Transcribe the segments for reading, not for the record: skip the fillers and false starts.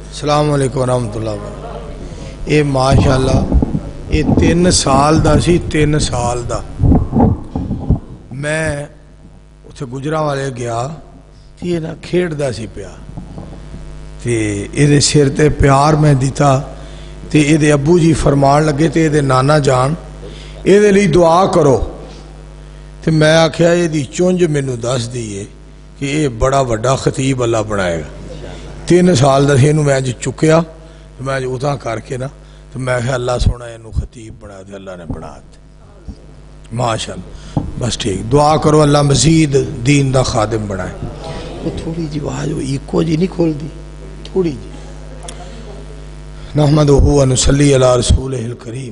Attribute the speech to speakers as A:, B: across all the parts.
A: السلام علیکم ورحمۃ اللہ وبرکاتہ۔ یہ ماشاءاللہ یہ 3 سال دا سی، 3 سال دا میں اتھے گجرانوالے گیا تے یہ نا کھیڑدا سی پیا تے یہ سر تے پیار میں دیتا تے یہ ابو جی فرمان لگے تے یہ نانا جان یہ لیے دعا کرو تے میں آکھیا یہ دی چونج مینوں دس دیئے کہ یہ بڑا وڈا خطیب اللہ بنائے گا۔ 3 سال دا سی میں اج چکیا میں اج اتاں کر کے نا تو میں کہ اللہ سونا یہ خطیب بنا دے، اللہ نے بنا دے ماشاءاللہ۔ بس ٹھیک، دعا کرو اللہ مزید دین دا خادم بنائے۔ وہ تھوڑی جی آواز وہ ایکو جی نہیں کھول دی، تھوڑی جی۔ نحمدہ و نصلی علی رسولہ الکریم،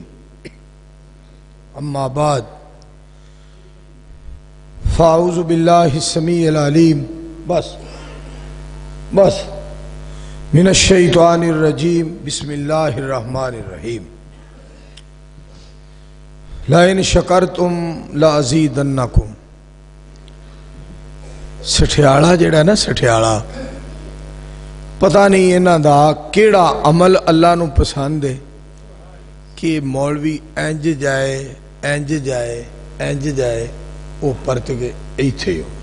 A: اما بعد فاعوذ باللہ السمیع العلیم بس من الشیطان الرجیم، بسم اللہ الرحمن الرحیم۔ لئن شکرتم لازیدنکم۔ سٹھیالا جڑا نا سٹھیالا، پتہ نہیں انہاں دا کیڑا عمل اللہ نو پسند ہے کہ مولوی انج جائے انج جائے انج جائے وہ پرت کے ایتھے ہو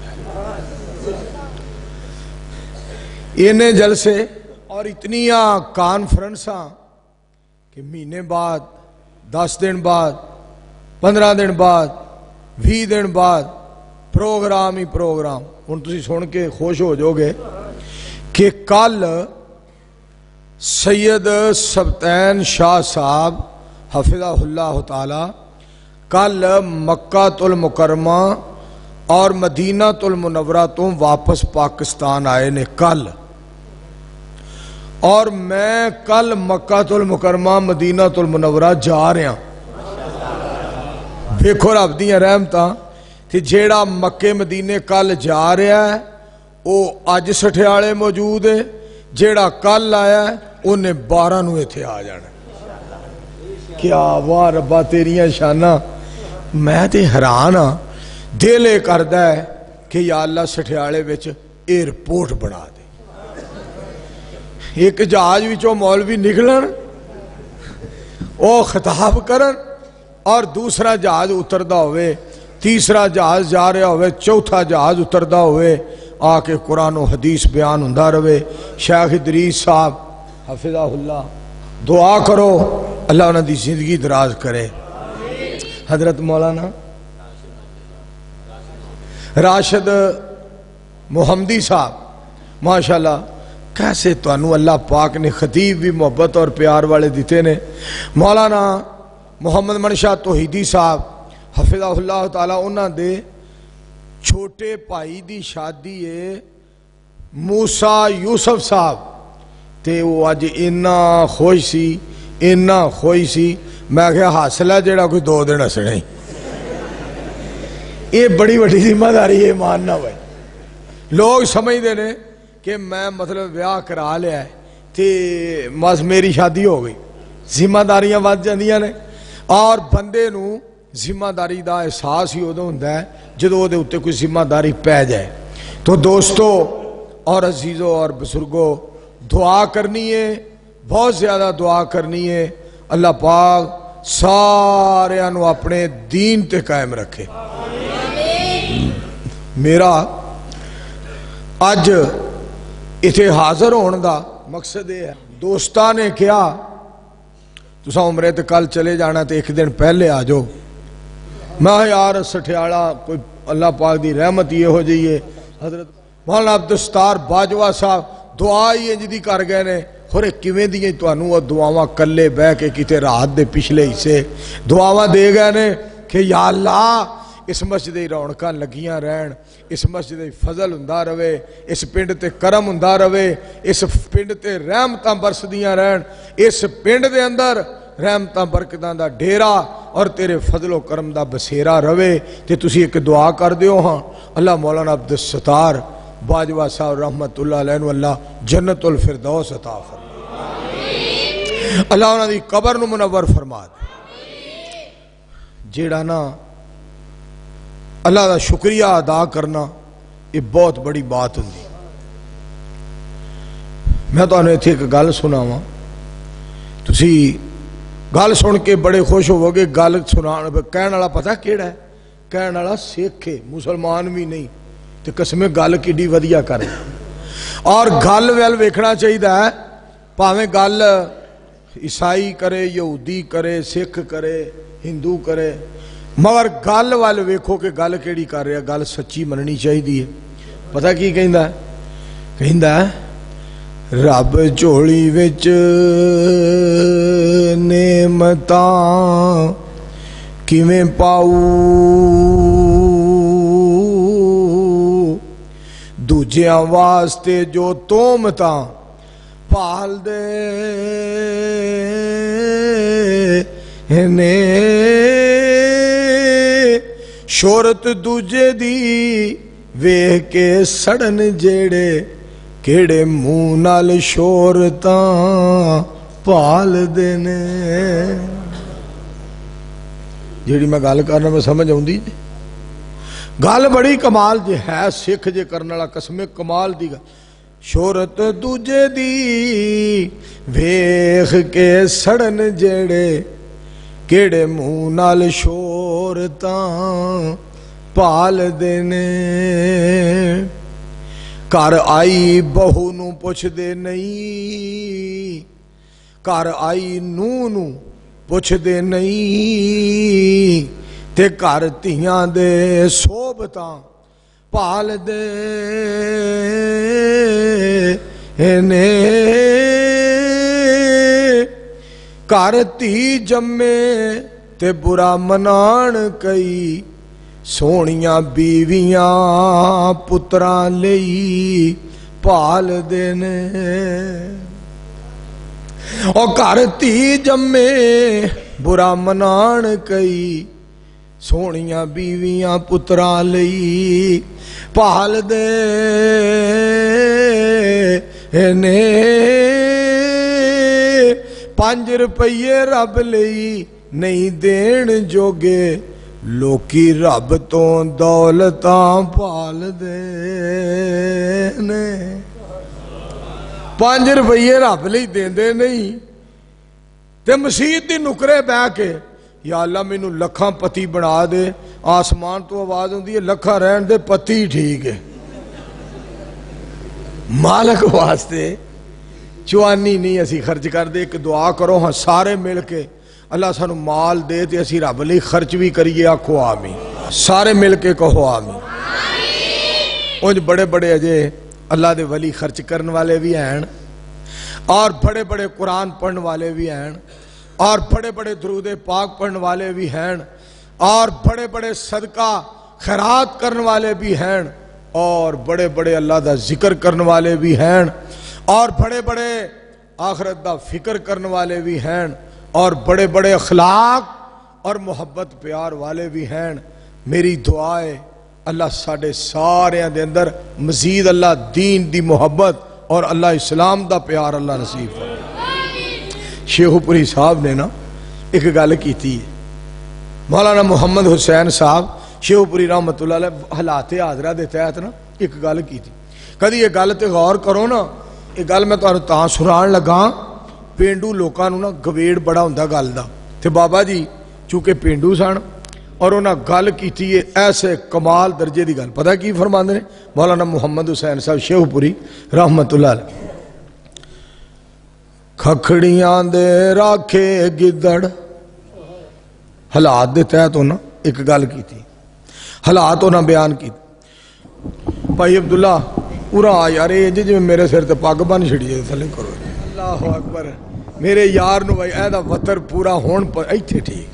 A: انہیں جلسے اور اتنیاں کانفرنساں کہ مہینے بعد 10 دن بعد 15 دن بعد 20 دن بعد پروگرام ہی پروگرام۔ ہن تسی سن کے خوش ہو جو گے کہ کل سید سبطین شاہ صاحب حفظہ اللہ تعالی کل مکہ المکرمہ اور مدینہ المنورہ تو واپس پاکستان آئے نے کل، اور میں کل مکہ المکرمہ مدینہ المنورہ جا رہا دیکھو رب دیاں رحمتاں کہ جیڑا مکے مدینے کل جا رہا ہے وہ اج سٹھیالے موجود ہے، جیڑا کل آیا ہے انہیں 12 نو ایتھے آ جانا۔ کیا واہ ربا تیریاں شانہ، میں تے حیران ہاں، دل یہ کردا ہے کہ یا اللہ سٹھیالے وچ ایئرپورٹ بنا دے، ایک جہاز وچوں مولوی نکلن او خطاب کرن اور دوسرا جہاز اتردا ہوئے، تیسرا جہاز جا رہا ہوئے، چوتھا جہاز اتردا ہوئے، آ کے قرآن و حدیث بیان ہوندا رہے۔ شیخ ادریس صاحب حفظہ اللہ دعا کرو اللہ انہاں دی زندگی دراز کرے۔ حضرت مولانا راشد محمدی صاحب ماشاءاللہ کیسے تو انہوں اللہ پاک نے خطیب بھی محبت اور پیار والے دیتے نے۔ مولانا محمد منشا توحیدی صاحب حفظہ اللہ تعالیٰ انہاں دے چھوٹے بھائی دی شادی ہے موسیٰ یوسف صاحب تے وہ آج اتنا خوش سی میں کہا حاصل ہے جیڑا کوئی 2 دن ہسنے۔ یہ بڑی بڑی ذمہ داری ہے ماننا بھائی۔ لوگ سمجھ دے نے کہ میں مطلب بیاہ کرا لیا ہے تے بس میری شادی ہو گئی، ذمہ داریاں ود جاندیاں نے، اور بندے نو ذمہ داری دا احساس ہی ادو ہوندا ہے جدوں اودے اوتے کوئی ذمہ داری پے جائے۔ تو دوستو اور عزیزوں اور بزرگوں دعا کرنی ہے، بہت زیادہ دعا کرنی ہے، اللہ پاک سارے انو اپنے دین تے قائم رکھے۔ میرا اج اتھے حاضر ہون دا مقصد ہے دوستان نے کیا تسا عمرے تے کل چلے جانا تے 1 دن پہلے آ جاؤ۔ میں یار سٹھیالا کوئی اللہ پاک دی رحمت یہ ہو جائیے۔ حضرت مولانا عبدالستار باجوہ صاحب دعا ہی انجدی کر گئے نے، خورے کیویں دیئے تو انہوں وہ دعاواں کلے بہ کے کتے رات دے پچھلے حصے دعاواں دے گئے نے کہ یا اللہ اس مسجد رونقاں لگیاں رہن، اس مسجد فضل ہوندا رہے، اس پنڈ تے کرم ہوندا رہے، اس پنڈ تے رحمتاں برسدیاں رہن، اس پنڈ دے اندر رحمتاں برکتاں دا ڈیرا اور تیرے فضل و کرم دا بسیرا رہے۔ تے تسی ایک دعا کر دیو ہاں اللہ مولانا عبدالستار باجوہ صاحب رحمت اللہ علیہ اللہ جنت الفردوس عطا فرمائے، اللہ انہاں دی قبر نو منور فرما دے۔ جیڑا نا اللہ دا شکریہ ادا کرنا یہ بہت بڑی بات ہوندی۔ میں تمہیں اتنے ایک گل سناواں، تسی گل سن کے بڑے خوش ہوو گے. گل سنا کہنے والا پتہ کیڑا ہے؟ کہنے والا سکھ ہے، مسلمان بھی نہیں. تو قسمیں گل کیڈی ودیا کرے. اور گل ویل ویکھنا چاہیے، پاویں گل عیسائی کرے، یہودی کرے، سکھ کرے، ہندو کرے، مگر گل وال ویکھو کہ گل کیڑی کر رہا. گل سچی مننی چاہیے. پتہ کی کہندا ہے؟ کہندا ہے رب جھولی وچ نعمتاں کیویں پاؤ، دوجیاں واسطے جو تومتاں پال دے نے، شہرت دوجے دی ویکھ کے سڑن جیڑے، کیڑے منہ نال شہرتاں پال دے نے. جیڑی میں گل کرنا میں سمجھ آؤندی جی؟ گل بڑی کمال جی ہے. سکھ جے کرنے والا قسمیں کمال دی گل. شہرت دوجے دی ویکھ کے سڑن جیڑے، کیڑے منہ نال شہرتاں پال دے نے. گھر آئی بہو نو پوچھ دے نہیں، گھر آئی نو پوچھ دے نہیں، تے گھر تیاں دے صحبتاں پال دے نے. گھر تی جمے تے برا منان کئی، سونیاں بیویاں پتراں لئی پال دے نے. او گھر تی جمے برا منان کئی، سونیاں بیویاں پتراں لئی پال دے نے. 5 روپیے رب لئی نہیں دین جوگے، لوکی رب تو دولتاں پال دے نے. 5 روپیے رب لئی دیندے نہیں تے مسیت دی نکرے بہ کے یا اللہ مینوں لکھاں پتی بنا دے. آسمان تو آواز ہوندی ہے لکھاں رہن دے پتی ٹھیک ہے. مالک واسطے چوانی نہیں اسی خرچ کر دے. ایک دعا کرو ہاں سارے مل کے، اللہ سانو مال دے تے اسی رب لئی خرچ بھی کریے. آکھو آمین. سارے مل کے کہو آمین. انج بڑے بڑے اجے اللہ دے ولی خرچ کرن والے بھی ہیں، اور بڑے بڑے قرآن پڑھن والے بھی ہیں، اور بڑے بڑے درود پاک پڑھن والے بھی ہیں، اور بڑے بڑے صدقہ خیرات کرن والے بھی ہیں، اور بڑے بڑے اللہ دا ذکر کرن والے بھی ہیں، اور بڑے بڑے آخرت دا فکر کرن والے بھی ہیں، اور بڑے بڑے اخلاق اور محبت پیار والے بھی ہیں. میری دعا ہے اللہ ساڑھے سارے دے اندر مزید اللہ دین دی محبت اور اللہ اسلام دا پیار اللہ نصیب فرمائے. شیخو پوری صاحب نے نا ایک گل کی تھی، مولانا محمد حسین صاحب شیخو پوری رحمت اللہ علیہ حالات حاضرہ دے تحت نا ایک گل کی تھی. کدی یہ گل تے غور کرو نا، یہ گل میں تاں سنان لگا. پینڈو لوکاں نو نا گویڑ بڑا ہوندا گل دا، تے بابا جی چونکہ پینڈو سن اور انہاں گل کیتی ہے ایسے کمال درجے دی گل. پتہ کی فرماندے نے مولانا محمد حسین صاحب شیخو پوری رحمت اللہ علیہ؟ کھکھڑیاں دے راکھے گدڑ، حالات دے تحت انہاں ایک گل کی تھی، حالات انہاں بیان کی. بھائی عبداللہ پورا آ یار یہ جی میرے سر تے پگ بن چھڑی تھلے کرو. اللہ اکبر. میرے یار نو بھائی اے دا وتر پورا ہون پر ایتھے ٹھیک.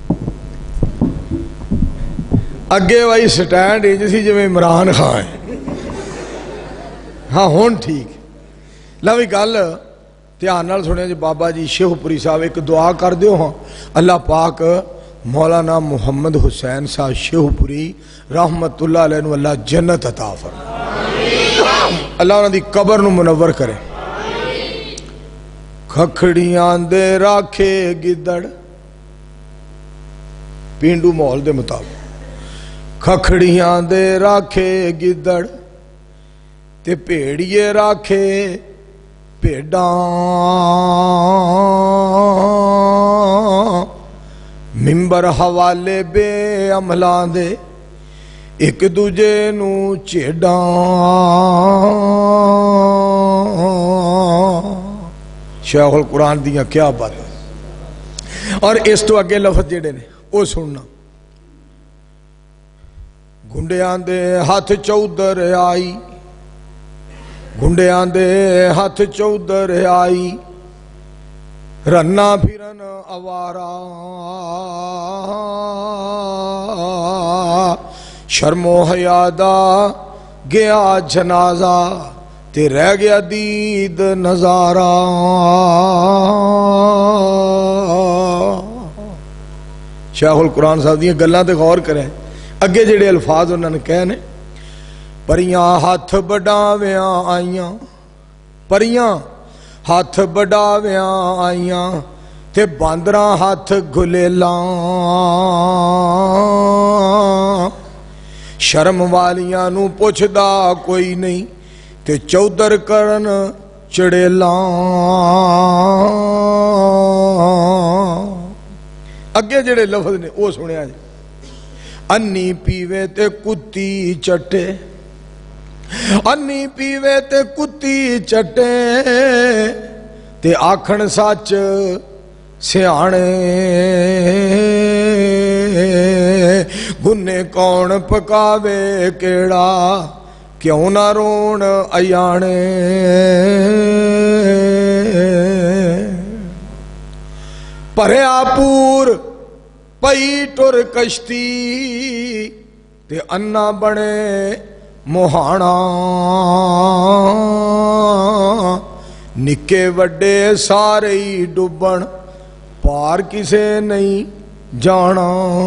A: اگے بھائی سٹینڈ انج سی جویں عمران خان ہے. ہاں ہون ٹھیک. لو گل دھیان نال سنیا جی. بابا جی شیخو پوری صاحب ایک دعا کر دیو ہاں اللہ پاک مولانا محمد حسین صاحب شیخو پوری رحمت اللہ علیہ نو اللہ جنت عطا فرمائے، اللہ انہاں دی قبر نو منور کرے. کھکھڑیاں دے راکھے گدڑ، پینڈو ماحول دے مطابق کھکھڑیاں دے راکھے گدڑ تے پیڑیے راکھے भेडां मिंबर हवाले बे अमलां दे एक दूजे नू झेडां शेखुल कुरान दियां क्या बात। और इस तो अगे लफज जेड़े ने वो सुनना। गुंडियां दे हथ चौधर आई, गुंडियां दे हथ चौधर आई, रन्ना फिरन अवारा, शर्मो हयादा गया जनाजा ते रह गया दीद नजारा। शेखुल कुरान साहब दी गल्लां ते गौर करें। अगे जेड़े अल्फाज उन्होंने कहे ने, परियां हथ बढ़ावियां आईयां, परियां हथ बढ़ावियां आईयां ते बांदरां हथ गुलेलां, शर्म वालियां नू पुछदा कोई नहीं ते चौधर करन चड़ेलां। अगे जेड़े लफज ने वो सुनिया जी। अन्नी पीवे ते कुत्ती चटे, अन्नी पीवे ते कुत्ती चटे ते आखण सच सियाणे, गुन्ने कौन पकावे केड़ा क्यों ना रोण अयाणे। भरिया पूर पई टुर कश्ती ते अन्ना बने मोहाना, निके वड्डे सारे ही डुबण पार किसे नहीं जाना।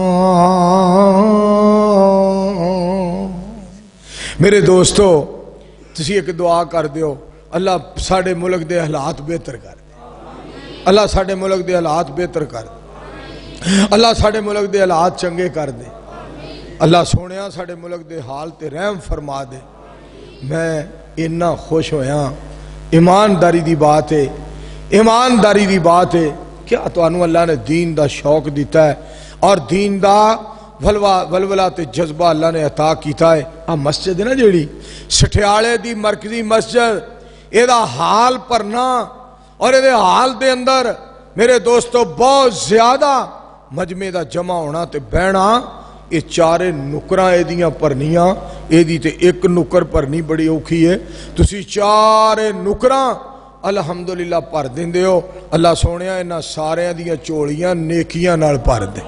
A: मेरे दोस्तों तुसी एक दुआ कर दियो, अल्लाह साडे मुल्क दे हालात बेहतर कर दे, अल्लाह साडे मुल्क दे हालात बेहतर कर दे, अल्लाह साडे मुल्क दे हालात चंगे कर दे, अल्लाह सोनिया साडे मुल्क दे हाल ते रहम फरमा दे। मैं इन्ना खुश होया। ईमानदारी दी बात है, ईमानदारी दी बात है। क्या तुहानू अल्लाह ने दीन दा शौक दिता है और दीन दा वलवला ते जज्बा अल्लाह ने अता किया है। आ मस्जिद है ना जेड़ी सठियाले दी मरकजी मस्जिद, एदा हाल भरना और एदे हाल दे अंदर मेरे दोस्तों बहुत ज्यादा मजमे दा जमा होना ते बहना। ये चारे नुकरां एदियां भरनियां, एदी ते एक नुकर भरनी बड़ी औखी है। तुसी चारे नुकरां अलहमदुलिल्लाह भर देंदे हो। अल्लाह सोनिया इन्हां सारियां दियां झोलियां नेकियां नाल भर दे,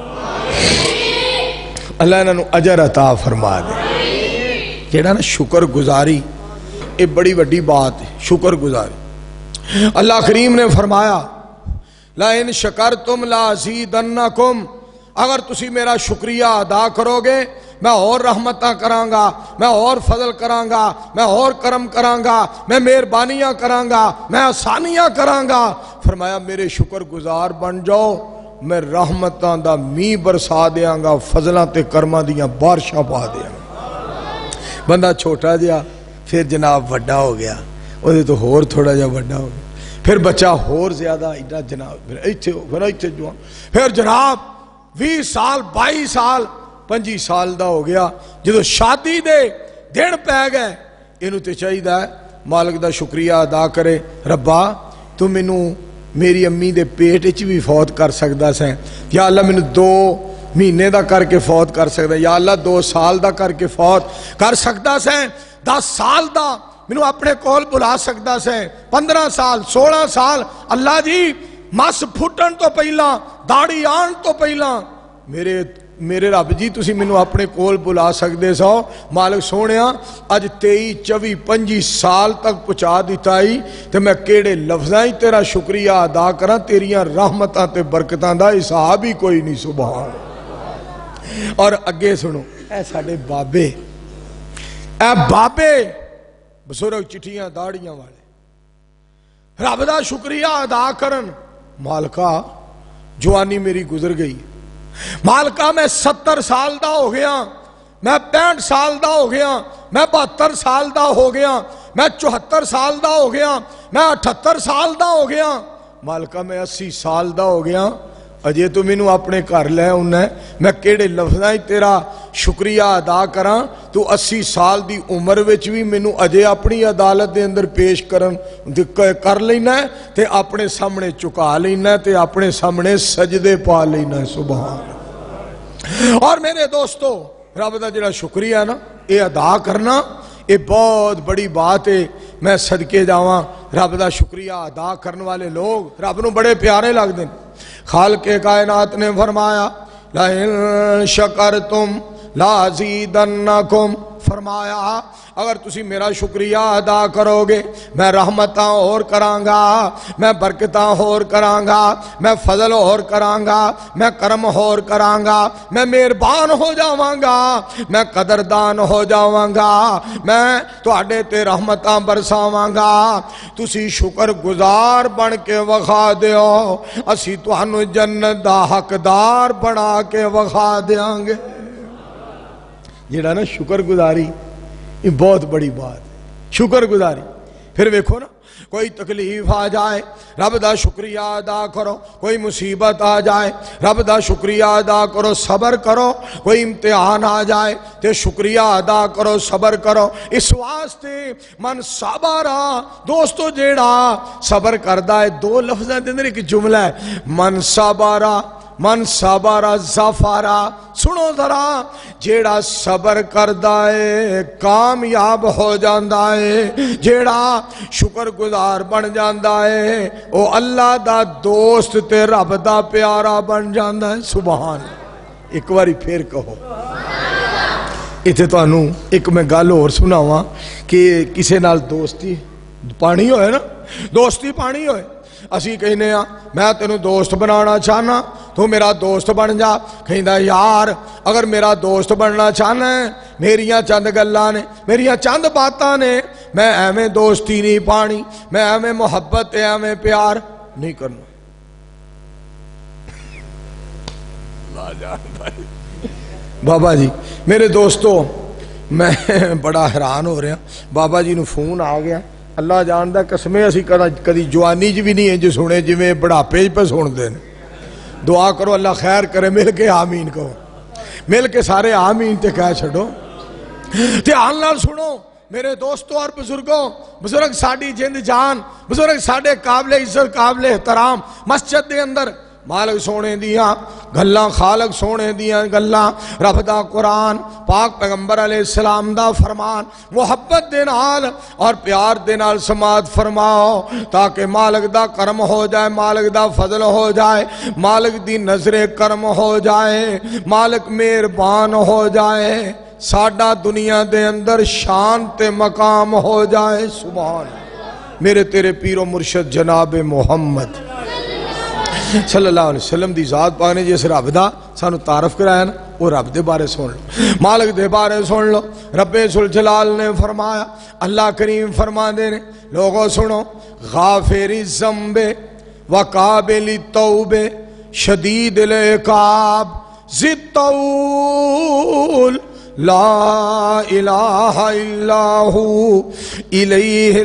A: अल्लाह इन्हां नू अजर अता फरमा दे। जेड़ा ना शुक्र गुजारी ये बड़ी वड्डी बात है, शुक्र गुजारी। अल्लाह करीम ने फरमाया ला इन शकरतुम ला अज़ीदन्नकुम, अगर तुसी मेरा शुक्रिया अदा करोगे मैं और रहमतां करांगा, मैं और फजल करांगा, मैं और करम करांगा, मैं मेहरबानियां करांगा, मैं आसानियां करांगा। फरमाया मेरे शुक्र गुजार बन जाओ, मैं रहमतां दा मींह बरसा देंगा, फजलां ते करमां दियां बारिशां पा देंगा। बंदा छोटा जिहा फिर जनाब वड्डा हो गया, ਉਹਦੇ तो होर थोड़ा जिहा वड्डा हो गया, फिर बच्चा होर ज्यादा इतना जनाब, फिर इत्थे जवान, फिर जनाब 20 साल 22 साल 25 साल का हो गया। जो शादी दे दिन पै गए, इनू तो चाहिए मालिक का शुक्रिया अदा करे, रब्बा तू मैनू मेरी अम्मी दे पेट च भी फौत कर सकदा सैं, या अल्लाह मैनू 2 महीने का करके फौत कर सकदा, या अल्लाह 2 साल का करके फौत कर सकदा सैं, 10 साल का मैनू अपने कोल बुला सकदा सैं, 15 साल 16 साल। अल्लाह जी मस फुटन तो पहला, दाढ़ी आन तो पहला मेरे रब जी तुसी मैनू अपने कोल बुला सकते सो। मालिक सोनिया अज 23 24 25 साल तक पहुँचा दिता ही, तो मैं केड़े लफ्ज़ां ही तेरा शुक्रिया अदा करा, तेरिया रहमतां ते बरकतां दा हिसाब ही कोई नहीं। सुभान। और अगे सुनो, ऐ साडे बाबे, ऐ बाबे बजुर्ग चिट्ठियां दाड़ियां वाले रब दा शुक्रिया अदा करन। मालका जवानी मेरी गुजर गई, मालका मैं 70 साल का हो गया, मैं 65 साल का हो गया, मैं 72 साल का हो गया, میں 74 سال دا ہو گیا, میں 78 سال دا ہو گیا. مالکا میں 80 سال دا ہو گیا, اجے تو مینوں اپنے گھر لے آنا ہے, میں کیڑے لفظاں تیرا شکریہ ادا کراں, تو 80 سال دی عمر وچ بھی مینوں اجے اپنی عدالت دے اندر پیش کر لینا ہے, تے اپنے سامنے چکا لینا ہے, تے اپنے سامنے سجدے پا لینا ہے. سبحان. اور میرے دوستو, رب دا جڑا شکریہ ہے نا, یہ ادا کرنا یہ بہت بڑی بات ہے. میں صدقے جاواں, رب دا شکریہ ادا کرنے والے لوگ رب نو بڑے پیارے لگتے ہیں. خالق کائنات نے فرمایا لَإِن شَكَرْتُمْ لَأَزِيدَنَّكُمْ, فرمایا اگر تسی میرا شکریہ ادا کرو گے میں رحمتاں اور کرانگا, میں برکتاں اور کرانگا, میں فضل اور کرانگا, میں کرم اور کرانگا, میں مہربان ہو جاوانگا, میں قدردان ہو جاوانگا, میں تواڈے تے رحمتاں برساوانگا. تسی شکر گزار بن کے وکھا دیو, اسی تانوں جنت دا حقدار بنا کے وکھا دیاں گے. جڑا نا شکر گزاری یہ بہت بڑی بات ہے, شکر گزاری. پھر ویکھو نا, کوئی تکلیف آ جائے رب دا شکریہ ادا کرو, کوئی مصیبت آ جائے رب دا شکریہ ادا کرو, صبر کرو, کوئی امتحان آ جائے تے شکریہ ادا کرو, صبر کرو. اس واسطے من صبرا, دوستو جیڑا صبر کردا ہے, دو لفظاں دے اندر ایک جملہ ہے, من صبرا من صبر ظفرا. سنو ذرا, جیڑا صبر کردا ہے کامیاب ہو جاندا ہے, جیڑا شکر گزار بن جاندا ہے او اللہ دا دوست تے رب دا پیارا بن جاندا ہے. سبحان. ایک باری پھر کہو. ایتھے تانوں ایک میں گل اور سناواں کہ کسے نال دوستی پانی ہوئے نا, دوستی پانی ہوئے, اسی کہنے ہاں میں تینوں دوست بنانا چاہنا, تو میرا دوست بن جا. کہندا یار اگر میرا دوست بننا چاہنا ہے, میریاں چند گلاں نے, میریاں چند باتاں نے, میں ایویں دوستی نہیں پانی, میں ایویں محبت ایویں پیار نہیں کرنا. بابا جی میرے دوستو, میں بڑا حیران ہو رہا, بابا جی نو فون آ گیا, اللہ جاندا قسمیں اسی کدی جوانی بھی نہیں ہے جو سنے جویں بڑھاپے پہ سن دے. دعا کرو اللہ خیر کرے, مل کے آمین کہو, مل کے سارے آمین تے کہہ چھڑو. دھیان نال سنو میرے دوستو اور بزرگوں, بزرگ ساڈی جند جان, بزرگ ساڈے قابل عزت قابل احترام. مسجد دے اندر مالک سونے دیاں گلاں, خالق سونے دیاں گلاں, رب دا قرآن, پاک پیغمبر علیہ السلام دا فرمان, محبت دے نال اور پیار دے نال سماعت فرماؤ تاکہ مالک دا کرم ہو جائے, مالک دا فضل ہو جائے, مالک دی نظر کرم ہو جائے, مالک مہربان ہو جائے, ساڈا دنیا دے اندر شان تے مقام ہو جائے. سبحان. میرے تیرے پیر و مرشد جناب محمد صلی اللہ علیہ وسلم دی ذات پاک نے جس رب دا سانو تعارف کرایا نا, وہ رب دے بارے سن لو, مالک دے بارے سن لو. رب ذوالجلال نے فرمایا, اللہ کریم فرما دے نے, لوگوں سنو, غافر الذنب وقابل التوب شدید العقاب ذی الطول لا الہ الا ہو الیہ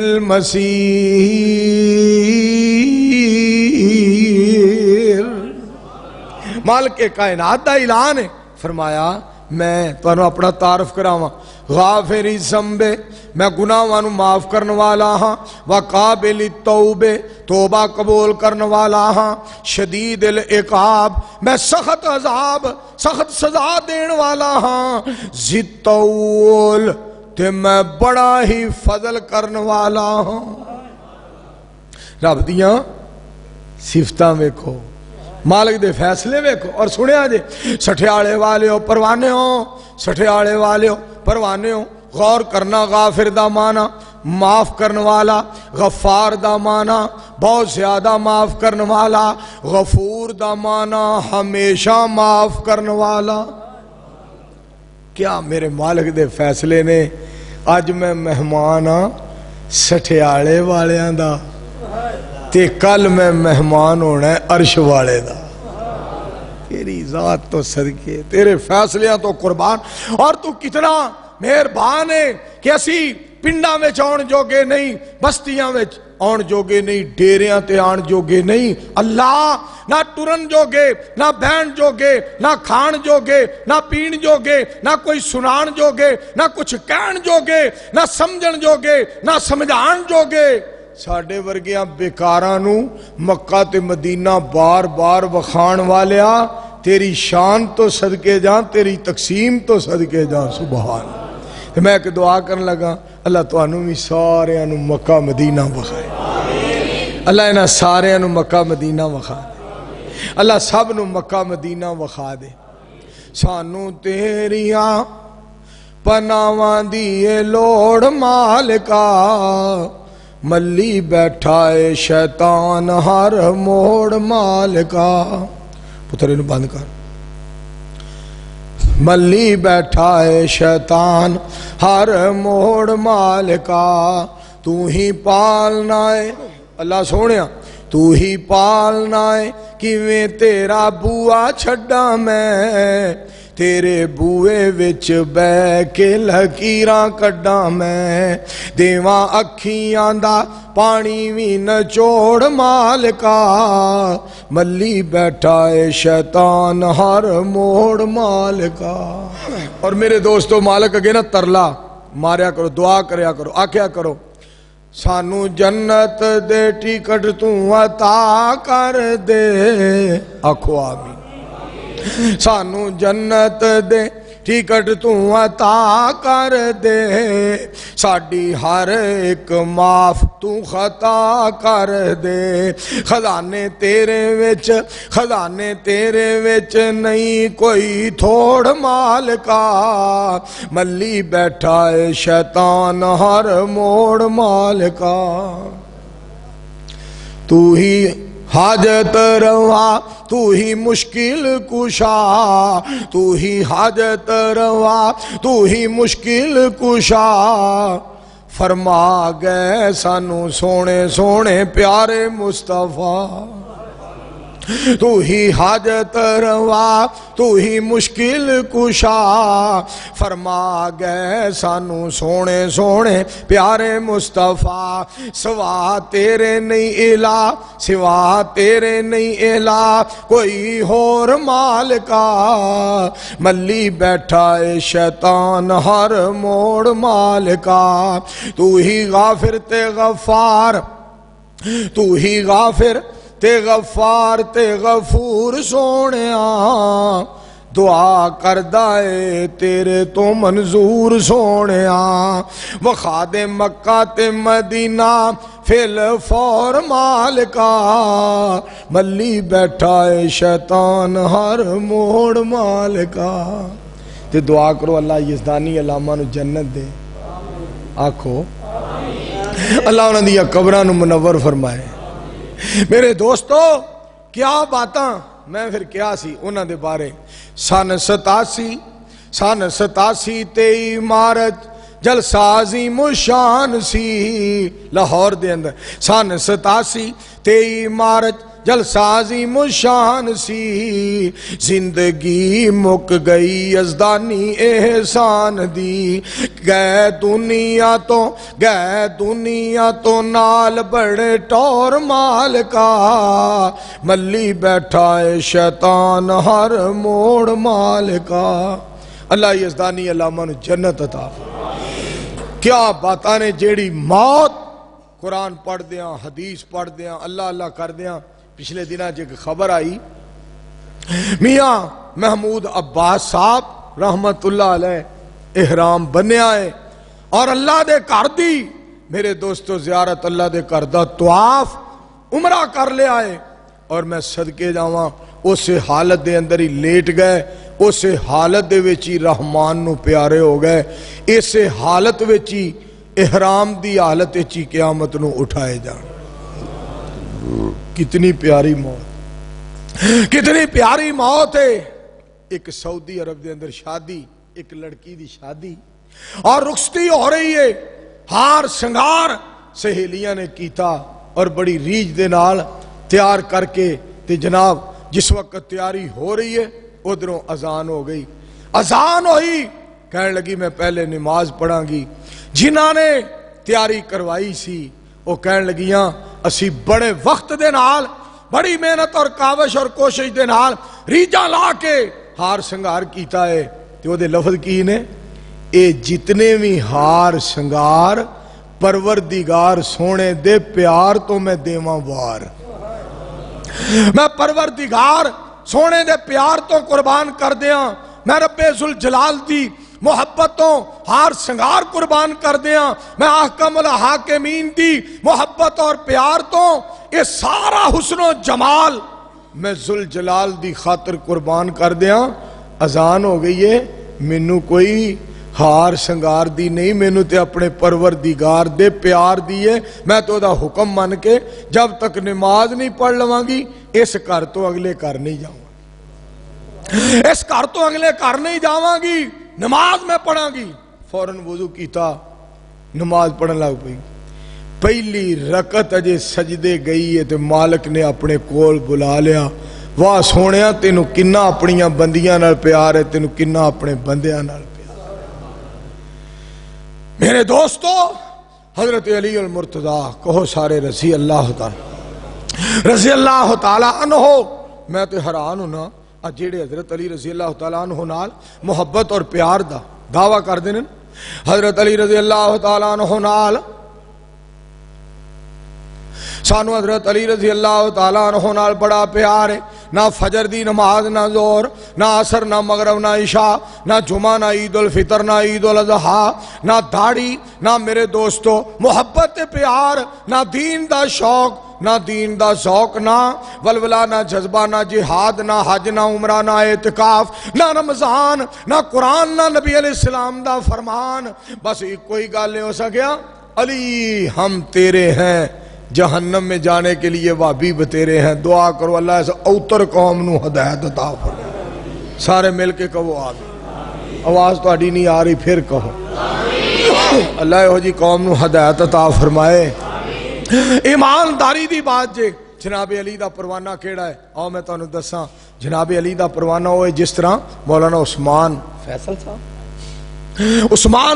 A: المصیر. مالک کائنات دا اعلان ہے, فرمایا میں تانوں اپنا تعارف کراواں, غافر الذنب میں گناہاں نوں معاف کرنے والا ہاں, وقابل التوب توبہ قبول کرنے والا ہاں, شدید العقاب میں سخت عذاب سخت سزا دین والا ہاں, ذی الطول تے میں بڑا ہی فضل کرنے والا ہاں. رب دیاں صفتاں ویکھو, مالک دے فیصلے ویکھو, اور سنیا جے سٹھیالے والے ہو پروانے ہو, سٹھیالے والے ہو پروانے ہو, غور کرنا. غافر دا مانا معاف کرنے والا, غفار دا مانا بہت زیادہ معاف کرنے والا, غفور دا مانا ہمیشہ معاف کرنے والا. کیا میرے مالک دے فیصلے نے. اج میں مہمان ہاں سٹھیالے والیاں دا, تے کل میں مہمان ہونا ہے عرش والے دا. تیری ذات تو صدقے, تیرے فیصلیاں تو قربان, اور تو کتنا مہربان ہے کہ اسی ਪਿੰਡਾਂ ਵਿੱਚ ਆਉਣ ਜੋਗੇ ਨਹੀਂ, ਬਸਤੀਆਂ ਵਿੱਚ ਆਉਣ ਜੋਗੇ ਨਹੀਂ, ਡੇਰਿਆਂ ਤੇ ਆਉਣ ਜੋਗੇ ਨਹੀਂ। ਅੱਲਾਹ ਨਾ ਟੁਰਨ ਜੋਗੇ, ਨਾ ਬਹਿਣ ਜੋਗੇ, ਨਾ ਖਾਣ ਜੋਗੇ, ਨਾ ਪੀਣ ਜੋਗੇ, ਨਾ ਕੋਈ ਸੁਣਾਣ ਜੋਗੇ, ਨਾ ਕੁਝ ਕਹਿਣ ਜੋਗੇ, ਨਾ ਸਮਝਣ ਜੋਗੇ, ਨਾ ਸਮਝਾਣ ਜੋਗੇ। ਸਾਡੇ ਵਰਗਿਆਂ ਬੇਕਾਰਾਂ ਨੂੰ ਮੱਕਾ ਤੇ ਮਦੀਨਾ ਬਾਰ-ਬਾਰ ਵਿਖਾਣ ਵਾਲਿਆ, ਤੇਰੀ ਸ਼ਾਨ ਤੋਂ ਸਦਕੇ ਜਾ, ਤੇਰੀ ਤਕਸੀਮ ਤੋਂ ਸਦਕੇ ਜਾ। ਸੁਭਾਨ। ਤੇ ਮੈਂ ਇੱਕ ਦੁਆ ਕਰਨ ਲੱਗਾ, ਅੱਲਾਹ ਤੁਹਾਨੂੰ ਵੀ ਸਾਰਿਆਂ ਨੂੰ ਮੱਕਾ ਮਦੀਨਾ ਵਿਖਾਏ। ਅੱਲਾਹ ਇਹਨਾਂ ਸਾਰਿਆਂ ਨੂੰ ਮੱਕਾ ਮਦੀਨਾ ਵਿਖਾ ਦੇ। ਅੱਲਾਹ ਸਭ ਨੂੰ ਮੱਕਾ ਮਦੀਨਾ ਵਿਖਾ ਦੇ। ਸਾਨੂੰ ਤੇਰੀਆਂ ਪਨਾਵਾਂ ਦੀ ਏ ਲੋੜ ਮਾਲਕਾ, ਮੱਲੀ ਬੈਠਾ ਏ ਸ਼ੈਤਾਨ ਹਰ ਮੋੜ ਮਾਲਕਾ। ਪੁੱਤਰੇ ਨੂੰ ਬੰਦ ਕਰ। ਮੱਲੀ ਬੈਠਾ ਏ ਸ਼ੈਤਾਨ ਹਰ ਮੋੜ ਮਾਲਕਾ, ਤੂੰ ਹੀ ਪਾਲਣਾ ਏ ਅੱਲਾ ਸੋਹਣਿਆ, ਤੂੰ ਹੀ ਪਾਲਣਾ ਏ, ਕਿਵੇਂ ਤੇਰਾ ਬੂਆ ਛੱਡਾਂ ਮੈਂ, ਤੇਰੇ ਬੂਏ ਵਿੱਚ ਬਹਿ ਕੇ ਲਕੀਰਾਂ ਕੱਢਾਂ ਮੈਂ, ਦੇਵਾਂ ਅੱਖੀਆਂ ਦਾ ਪਾਣੀ ਵੀ ਨਚੋੜ ਮਾਲਕਾ, ਮੱਲੀ ਬੈਠਾ ਏ शैतान हर मोड़ मालिका। और मेरे दोस्तों मालिक अगे ना तरला मारिया करो, दुआ करया करो, आख्या करो सानू जन्नत दे टिकट तू अता कर दे, आखो आमीन। सानू जन्नत दे टिकट तू अता कर दे, साड़ी हर एक माफ तू खता कर दे, खजाने तेरे विच नहीं कोई थोड़ मालका, मल्ली बैठा है शैतान हर मोड़ मालका। तू ही हाजत रवा, तू ही मुश्किल कुशा, तू ही हाजत रवा, तू ही मुश्किल कुशा, फरमा गए सानू सोने सोने प्यारे मुस्तफा। तू ही हाजत रवा, तू ही मुश्किल कुशा, फरमा गए सानू सोने सोने प्यारे मुस्तफा। सिवा तेरे नहीं इला, सिवा तेरे नहीं इला कोई होर मालिका, मल्ली बैठा है शैतान हर मोड़ मालिका। तू ही गाफिर ते गफार, तू ही गाफिर ते गफार ते गफूर सोनिया, दुआ करदा है तेरे तो मंजूर सोनिया। वखा दे मक्का ते मदीना फिल फौर मालिका, मल्ली बैठा है शैतान हर मोड़ मालिका। ते दुआ करो अल्लाह यज़दानी अलामा नू जन्नत दे, आखो अल्लाह उन्हां दी कब्रां नू मुनव्वर फरमाए। मेरे दोस्तों क्या बातां मैं फिर क्या सी उन्हां दे बारे। सन 87 23 मार्च जलसाजी मुशान सी लाहौर दे अंदर। सन 87 23 मार्च जलसाजी मुशान सी, जिंदगी मुक गई यज़दानी एहसान दी। गए दुनिया तो नाल बड़े टौर मालका, मल्ली बैठा है शैतान हर मोड़ मालका। अल्लाह यज़दानी अलामा नू जन्नत अता। क्या बातां ने जेड़ी मौत कुरान पढ़ दिया हदीस पढ़ दिया अल्लाह अल्लाह कर दिया। पिछले दिनों एक खबर आई, मियाँ महमूद अब्बास साहब रहमतुल्लाह अलैह इहराम बन्या है और अल्लाह दे घर दी मेरे दोस्तों ज़ियारत अल्लाह दे घर दा तवाफ उमरा कर ले आए। और मैं सदके जावां उस हालत दे अंदर ही लेट गए, उस हालत दे विच ही रहमान नू प्यारे हो गए। इस हालत विच ही इहराम दी हालत विच ही क़यामत नू उठाए जाण। कितनी प्यारी मौत, कितनी प्यारी मौत है। एक सऊदी अरब के अंदर शादी, एक लड़की की शादी और रुखसती हो रही है। हार श्रृंगार सहेलियां ने कीता और बड़ी रीझ दे नाल तैयार करके ते जनाब जिस वक्त तैयारी हो रही है उधरों अजान हो गई। अजान हुई کہنے لگی میں پہلے نماز پڑھاں گی. جنہاں نے تیاری کروائی سی وہ کہنے لگیاں اسی بڑے وقت دے نال بڑی محنت اور کاوش اور کوشش دے نال ریجاں لا کے ہار سنگار کیتا ہے. تے او دے لفظ کی نے اے جتنے بھی ہار سنگار پروردگار سونے دے پیار تو میں دیواں وار. میں پروردگار سونے دے پیار تو قربان کر دیاں. میں رب ذوالجلال دی محبتوں ہار سنگار قربان کر دیاں. میں احکم الحاکمین دی محبت اور پیار تو یہ سارا حسن و جمال میں ذوالجلال دی خاطر قربان کر دیاں. اذان ہو گئی ہے مینوں کوئی ہار سنگار دی نہیں, مینوں تے اپنے پروردگار دے پیار دیئے. میں تو دا حکم من کے جب تک نماز نہیں پڑھ لواں گی اس گھر تو اگلے گھر نہیں جاؤں گا, اس گھر تو اگلے گھر نہیں جاواں گی, نماز میں پڑھاں گی. فوراً وضو کیتا, نماز پڑھن لگ پئی. پہلی رکعت اجے سجدے گئی ہے تے مالک نے اپنے کول بلا لیا. واہ سونیا تینوں کنا اپنیاں بندیاں نال پیار ہے, تینوں کنا اپنے بندیاں نال پیار. میرے دوستو حضرت علی المرتضی کہو سارے رضی اللہ تعالی عنہ. میں تے حیران ہونا جیڑے حضرت علی رضی اللہ تعالی عنہ نال محبت اور پیار دا دعویٰ کر دینے. حضرت علی رضی اللہ تعالی عنہ نال سانو حضرت علی رضی اللہ تعالی عنہ نال بڑا پیار ہے. نہ فجر دی نماز نہ ظہر نہ عصر نہ مغرب نہ عشاء نہ جمعہ نہ عید الفطر نہ عید الاضحیٰ نہ داڑھی نہ میرے دوستو محبت پیار نہ دین دا شوق نہ دین دا ذوق نہ ولولہ نہ جذبہ نہ جہاد نہ حج نہ عمرہ نہ اعتکاف نہ رمضان نہ قرآن نہ نبی علیہ السلام دا فرمان. بس ایک کوئی گل نہیں ہو سکیا علی ہم تیرے ہیں جہنم میں جانے کے لیے وابی بتیرے ہیں. دعا کرو اللہ ایسا اوتر قوم نو ہدایت عطا فرمائے. سارے مل کے کہو آمین. آواز تو اڈی نہیں آ رہی پھر کہو اللہ ہو جی قوم نو ہدایت عطا فرمائے. ایمانداری دی بات جے جناب علی دا پروانہ کیڑا ہے آؤ میں تانوں دساں. جناب علی دا پروانہ ہوئے جس طرح مولانا عثمان فیصل صاحب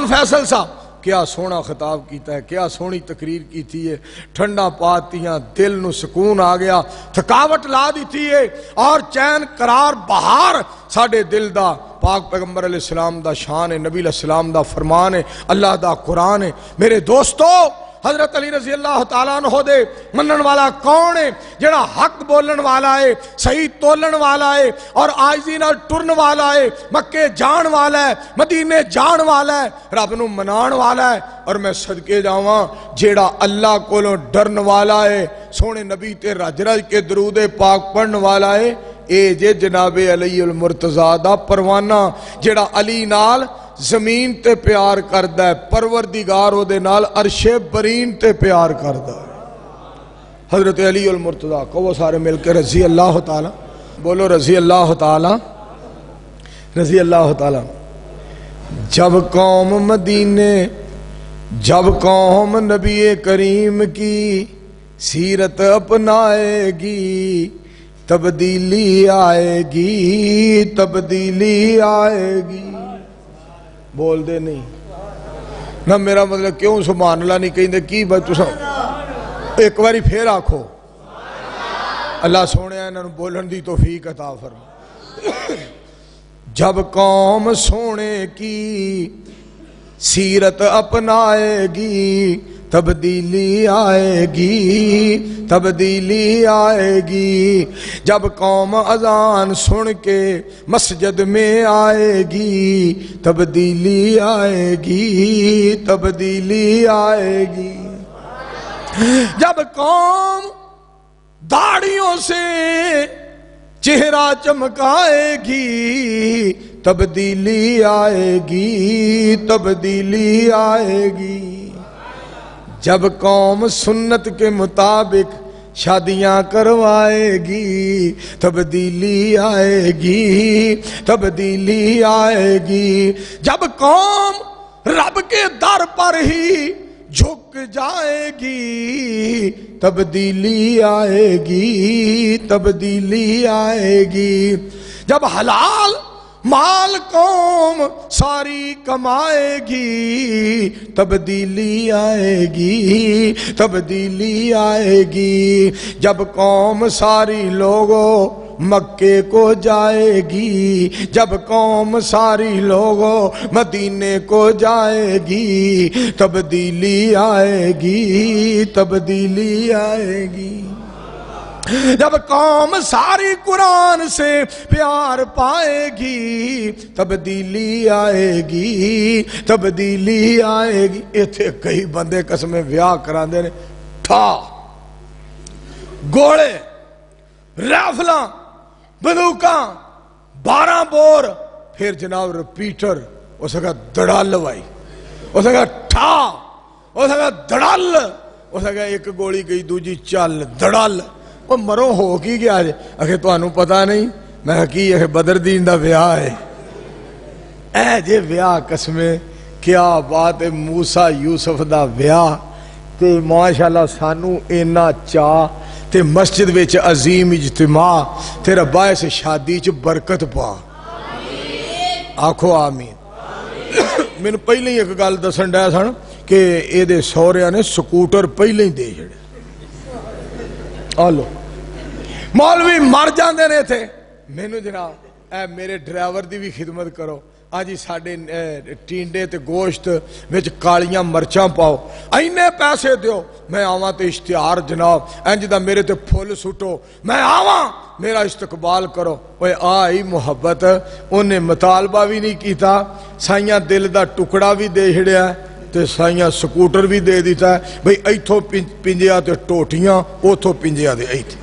A: کیا سونا خطاب کیتا ہے, کیا سونی تقریر کی تھی ہے, ٹھنڈا پاتیاں دل نو سکون آ گیا, تھکاوٹ لا دی تھی ہے اور چین قرار بہار ساڑھے دل دا. پاک پیغمبر علیہ السلام دا شان ہے, نبی علیہ السلام دا فرمان ہے, اللہ دا قرآن ہے. میرے دوستو حضرت علی رضی اللہ تعالیٰ عنہ دے منن والا کون ہے جڑا حق بولن والا ہے, صحیح تولن والا ہے اور آئزی نال ٹرن والا ہے, مکے جان والا ہے, مدینے جان والا ہے, رب نو منان والا ہے. اور میں صدقے جاواں جیڑا اللہ کولوں ڈرن والا ہے, سونے نبی تے رج رج کے درود پاک پڑھن والا ہے. اے جے جناب علی المرتضی دا پروانہ جیڑا علی نال زمین تے پیار کردہ ہے, پروردگار او دے نال عرش برین تے پیار کردہ ہے. حضرت علی المرتضی کو وہ سارے مل کے رضی اللہ تعالی بولو رضی اللہ تعالی رضی اللہ تعالی. جب قوم مدینے جب قوم نبی کریم کی سیرت اپنائے گی تبدیلی آئے گی, تبدیلی آئے گی. بول دے نہیں نہ میرا مطلب کیوں سبحان اللہ نہیں کہیں دے کی بھائی تسا ایک باری پھر آکھو اللہ سونے انہوں نے بولن دی توفیق عطا فرما. جب قوم سونے کی سیرت اپنائے گی تبدیلی آئے گی, تبدیلی آئے گی. جب قوم اذان سن کے مسجد میں آئے گی تبدیلی آئے گی, تبدیلی آئے گی. جب قوم داڑیوں سے چہرہ چمکائے گی تبدیلی آئے گی, تبدیلی آئے گی. جب قوم سنت کے مطابق شادیاں کروائے گی تبدیلی آئے گی, تبدیلی آئے گی. جب قوم رب کے در پر ہی جھک جائے گی تبدیلی آئے گی, تبدیلی آئے گی. جب حلال مال قوم ساری کمائے گی، تبدیلی آئے گی، تبدیلی آئے گی، جب قوم ساری لوگوں مکے کو جائے گی، جب قوم ساری لوگوں مدینے کو جائے گی، تبدیلی آئے گی، تبدیلی آئے گی، جب قوم ساری قرآن سے پیار پائے گی، تبدیلی آئے گی، تبدیلی آئے گی۔ ایتھے کئی بندے قسمیں ویاہ کران دے نے، ٹھا گوڑے رافلاں بندوقاں 12 بور، پھر جناب رپیٹر، اس کا دڑال لوائی، اس کا ٹھا، اس کا دڑال، اس کا ایک گولی گئی دوجی چل دڑال، وہ مرو ہو کی گیا جے؟ اکھے تو انہوں پتا نہیں، میں کی ہے بدر دین دا ویاہ ہے، اے جے ویاہ قسمیں، کیا بات ہے، موسیٰ یوسف دا ویاہ، تے ماشاءاللہ سانو اینا چاہ، تے مسجد ویچ عظیم اجتماع، تیرا باعث شادی چ برکت پا، آکھو آمین۔ میں نے پہلے ہی ایک گل دسن ڈایا سن کہ اے دے سوریاں نے سکوٹر پہلے ہی دے جڑے، آلو مولوی مر جاندے نے تھے، میں نے جناب اے میرے ڈرائیور دی بھی خدمت کرو، آجی ساڑھے ٹینڈے تے گوشت وچ کالیاں مرچاں پاؤ، اینے پیسے دیو، میں آواں تے اشتہار جناب انجدہ میرے تے پھول سٹو، میں آواں میرا استقبال کرو۔ اوہ آئی محبت، انہیں مطالبہ بھی نہیں کیتا، سائیاں دل دا ٹکڑا بھی دے ہڑیا ہے، تے سائیاں سکوٹر بھی دے دیتا ہے، بھئی ایتھو پنجیا تے ٹوٹیاں، اوتھو پنجیا دے ایتھے۔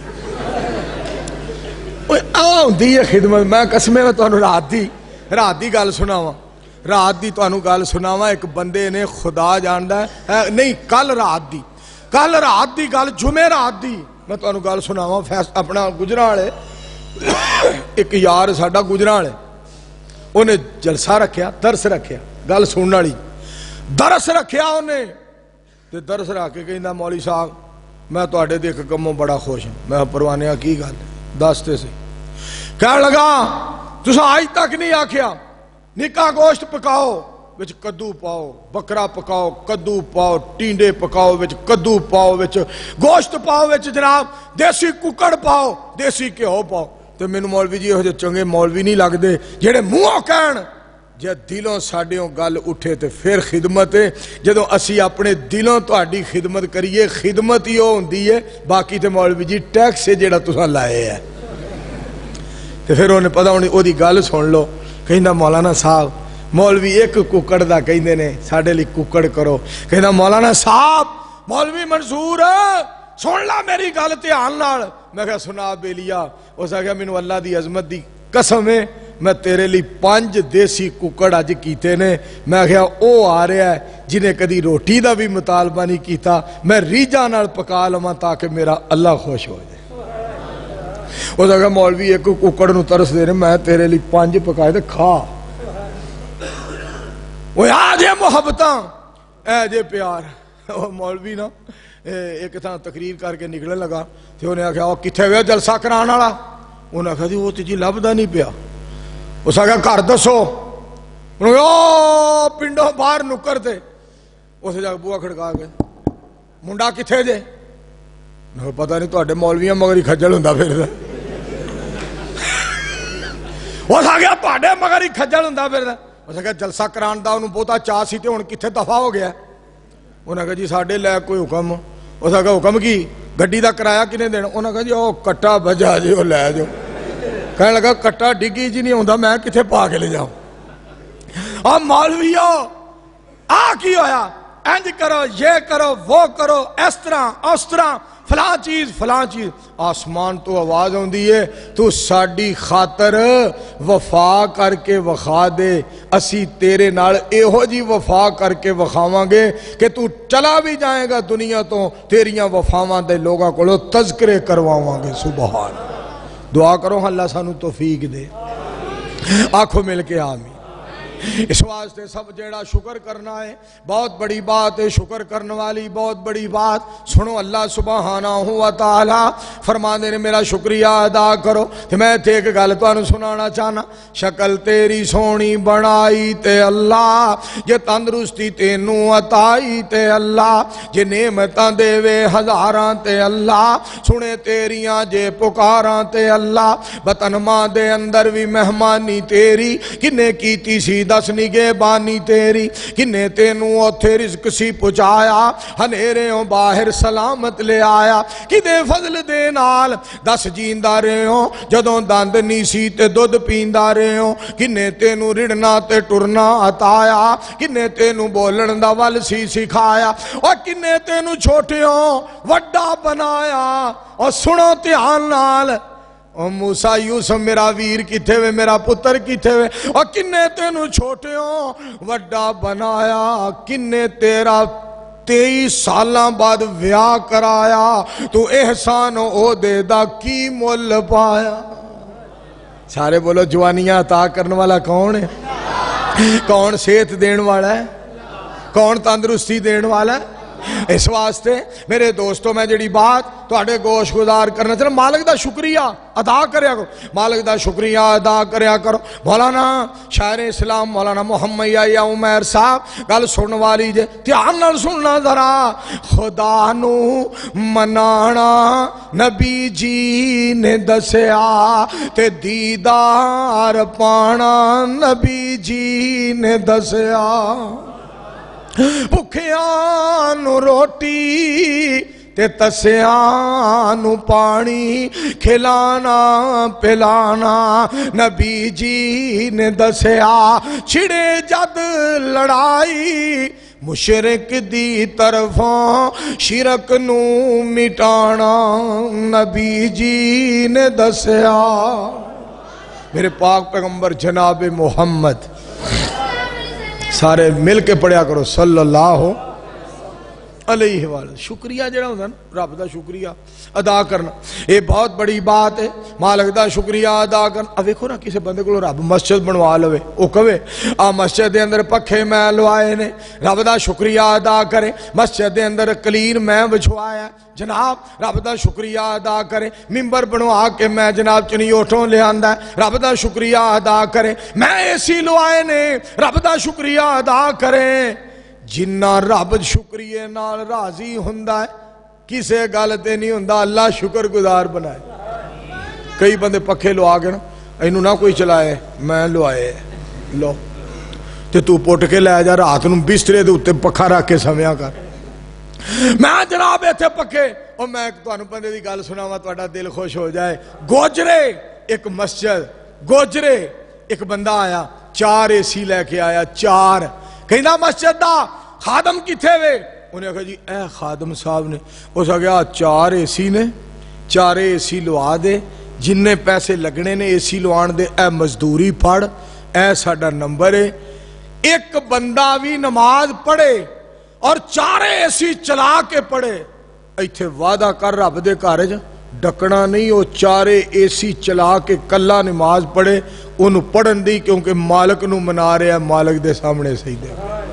A: اوہ آؤں دی خدمت، میں قسمیں میں تو انہوں رات دی گال سناواں، رات دی تو انہوں گال سناواں، ایک بندے نے خدا جاندہ ہے، نہیں کل رات دی گال جمعہ رات دی، میں تو انہوں گال سناواں، اپنا گجرالے ایک یار ساڑھا گجرالے، انہیں جلسہ رکھیا، درس رکھیا، گال سننا لی درس رکھیا انہیں، تے درس رکھ کے کہندہ مولی صاحب میں تو آڑے دیکھ کموں بڑا خوش ہوں، میں پروانیاں کی گال داستے سے کہنے لگا تُسا آج تک نہیں آکھیا نکاح گوشت پکاؤ وچ کدو پاؤ، بکرا پکاؤ کدو پاؤ، ٹینڈے پکاؤ وچ کدو پاؤ، وچ گوشت پاؤ، وچ جناب دیسی ککڑ پاؤ، دیسی گھیو پاؤ، تو میں مولوی جی ہو جو چنگے مولوی نہیں لگ دے جیڑے منہوں کہن، جے دلوں ساڑھیوں گل اٹھے تے پھر خدمت ہے، جدوں اسی اپنے دلوں تو آڈی خدمت کریے، خدمت ہی ہوں دیئے، باقی تے مولوی جی ٹیکس سے جیڑا تُسا لائے ہے، تے پھر انہیں پتا انہیں او دی گل سن لو، کہندہ مولانا صاحب مولوی ایک ککڑ دا کہندے نے ساڑھے لی ککڑ کرو، کہندہ مولانا صاحب مولوی منظور ہے سن لا میری گل دھیان نال، میں کہا سنا بیلیا، اس آگیا مینوں اللہ دی عظمت دی قسم ہے میں تیرے لی 5 دیسی ککڑ اج کیتے نے، میں کہا او آ رہا ہے جنہیں کدی روٹی دا بھی مطالبہ نہیں کیتا، میں ریجا نال پکا لواں تاکہ میرا اللہ خوش ہو جائے۔ اس آگیا مولوی ایک ککڑ نو ترس دے رہے میں تیرے لی 5 پکائے تے کھا، وہ آجے محبتاں اے جے پیار، مولوی نا ایک تھا تقریر کر کے نکلنے لگا، تو انہیں آگیا وہ کتھے ہوئے جلسہ کران والا، انہیں کہا وہ تجھی لبدا نہیں پیا، اس آگیا گھر دسو، انہوں کہا پنڈوں باہر نکر تے، اسے جا بوا کھڑکا گئے منڈا کتھے جے، پتہ نہیں تو اڈے مولویاں مگر ہی کھجل ہندہ پھر دے، اس آگیا تو اڈے مگر ہی کھجل ہندہ پھر دے، اس آگیا جلسہ کران دا انہوں بہتا چاہ سی تے انہوں کتھے دفع ہو گیا، انہوں کہا جی ساڑھے لے کوئی حکم، اس آگیا حکم کی گھڑی دا کرایہ کنے دینا، انہوں کہا جی او کٹا بجا جی وہ لے جو، کہنے لگا کٹا ڈگی جی نہیں ہوندہ میں کتھے پا کے لے جاؤں، اور مولویو آ کی ہویا اینج کرو یہ کرو وہ کرو اس طرح فلاں چیز، آسمان تو آواز ہوں دیئے تو ساڑی خاطر وفا کر کے وخا دے، اسی تیرے نال ایہو جی وفا کر کے وخاواں گے کہ تو چلا بھی جائے گا دنیا تو تیریاں وفاواں دے لوگاں کو تذکرے کرواواں گے، سبحان دعا کرو اللہ سانو توفیق دے، آنکھوں مل کے آمین۔ اس واسطے سب جیڑا شکر کرنا ہے بہت بڑی بات ہے، شکر کرنے والی بہت بڑی بات۔ سنو اللہ سبحانہ و تعالی فرماندے نے میرا شکریہ ادا کرو، تے میں تے ایک گل تانوں سنانا چاہنا، شکل تیری سونی بنائی تے اللہ، جے تندرستی تینوں عطائی تے اللہ، جے نعمتاں دے وے ہزاراں تے اللہ، سنے تیریاں جے پکاراں تے اللہ، وطن ماں دے اندر بھی مہمانی تیری، کنے کیتی سی دس نگے بانی تیری، کنے تینوں اوتھے رزق سی پچایا، ہنیرےوں باہر سلامت لے آیا، کدے فضل دے نال دس جیندہ رہے ہوں، جدوں دند نہیں سی تے دودھ پیندہ رہے ہوں، کنے تینوں رڑنا تے ٹرنا عطایا، کنے تینوں بولن دا ول سی سکھایا، اور کنے تینوں چھوٹے ہوں وڈا بنایا۔ اور سنو دھیان نال، او موسیٰ یوسف میرا ویر کتھے وے، میرا پتر کتھے وے، اور کنے تینوں چھوٹے ہوں وڈا بنایا، کنے تیرا 23 سالاں بعد ویاہ کرایا، تو احسان او دے دا کی مول پایا۔ سارے بولو جوانیاں عطا کرنے والا کون ہے؟ کون صحت دین والا ہے؟ کون تندرستی دین والا ہے؟ اس واسطے میرے دوستو میں جڑی بات تواڈے گوش گزار کرنا چاہنا، مالک دا شکریہ ادا کریا کرو، مالک دا شکریہ ادا کریا کرو۔ مولانا شاعر اسلام مولانا محمد یا عمیر صاحب گل سنن والی جے، دھیان نال سننا ذرا، خدا نو منانا نبی جی نے دسیا، تے دیدار پانا نبی جی نے دسیا، بھکھیاں نو روٹی تے تسیاں نو پانی کھلانا پلانا نبی جی نے دسیا، چھڑے جد لڑائی مشرک دی طرفوں شرک نو مٹانا نبی جی نے دسیا۔ میرے پاک پیغمبر جناب محمد، سارے مل کے پڑھیا کرو صلی اللہ علیہ وآلہ۔ شکریہ جڑا ہوتا نا، رب دا شکریہ ادا کرنا، یہ بہت بڑی بات ہے، مالک دا شکریہ ادا کرنا۔ اب دیکھو نا کسی بندے کو رب مسجد بنوا لوے، او کہے آ مسجد دے اندر پکھے میں لوائے نے، رب دا شکریہ ادا کرے، مسجد دے اندر کلیر میں بچھوایا جناب، رب دا شکریہ ادا کرے، ممبر بنوا کے میں جناب چنیوٹوں لے آندا ہے، رب دا شکریہ ادا کرے، میں اے سی لوائے نے، رب دا شکریہ ادا کرے۔ جنہ رب شکریہ نال راضی ہوندا ہے، کسے گل تے نہیں ہوندا، اللہ شکر گزار بنائے۔ کئی بندے پکھے لوا کے نا، اینو نہ کوئی چلائے، میں لوائے لو تے تو پٹ کے لے جا، رات نوں بسترے دے اوتے پکھا رکھ کے سویاں کر۔ میں جناب ایتھے پکھے، اور میں تانوں بندے دی گل سناواں تہاڈا دل خوش ہو جائے۔ گوجرے ایک مسجد، گوجرے ایک بندہ آیا، 4 اے سی لے کے آیا، 4 کہنا مسجد دا خادم کتھے وے؟ انہیں کہا جی اے خادم صاحب نے، اس نے کہا 4 اے سی نے، 4 اے سی لوا دے، جن نے پیسے لگنے نے اے سی لوان دے، اے مزدوری پڑھ، اے ساڈا نمبر ہے۔ ایک بندہ بھی نماز پڑھے اور 4 اے سی چلا کے پڑھے، ایتھے وعدہ کر رب دے گھر وچ ڈکنا نہیں، وہ 4 اے سی چلا کے کلا نماز پڑھے، انہوں پڑھن دی، کیونکہ مالک نو منا رہے ہیں، مالک دے سامنے سجدے۔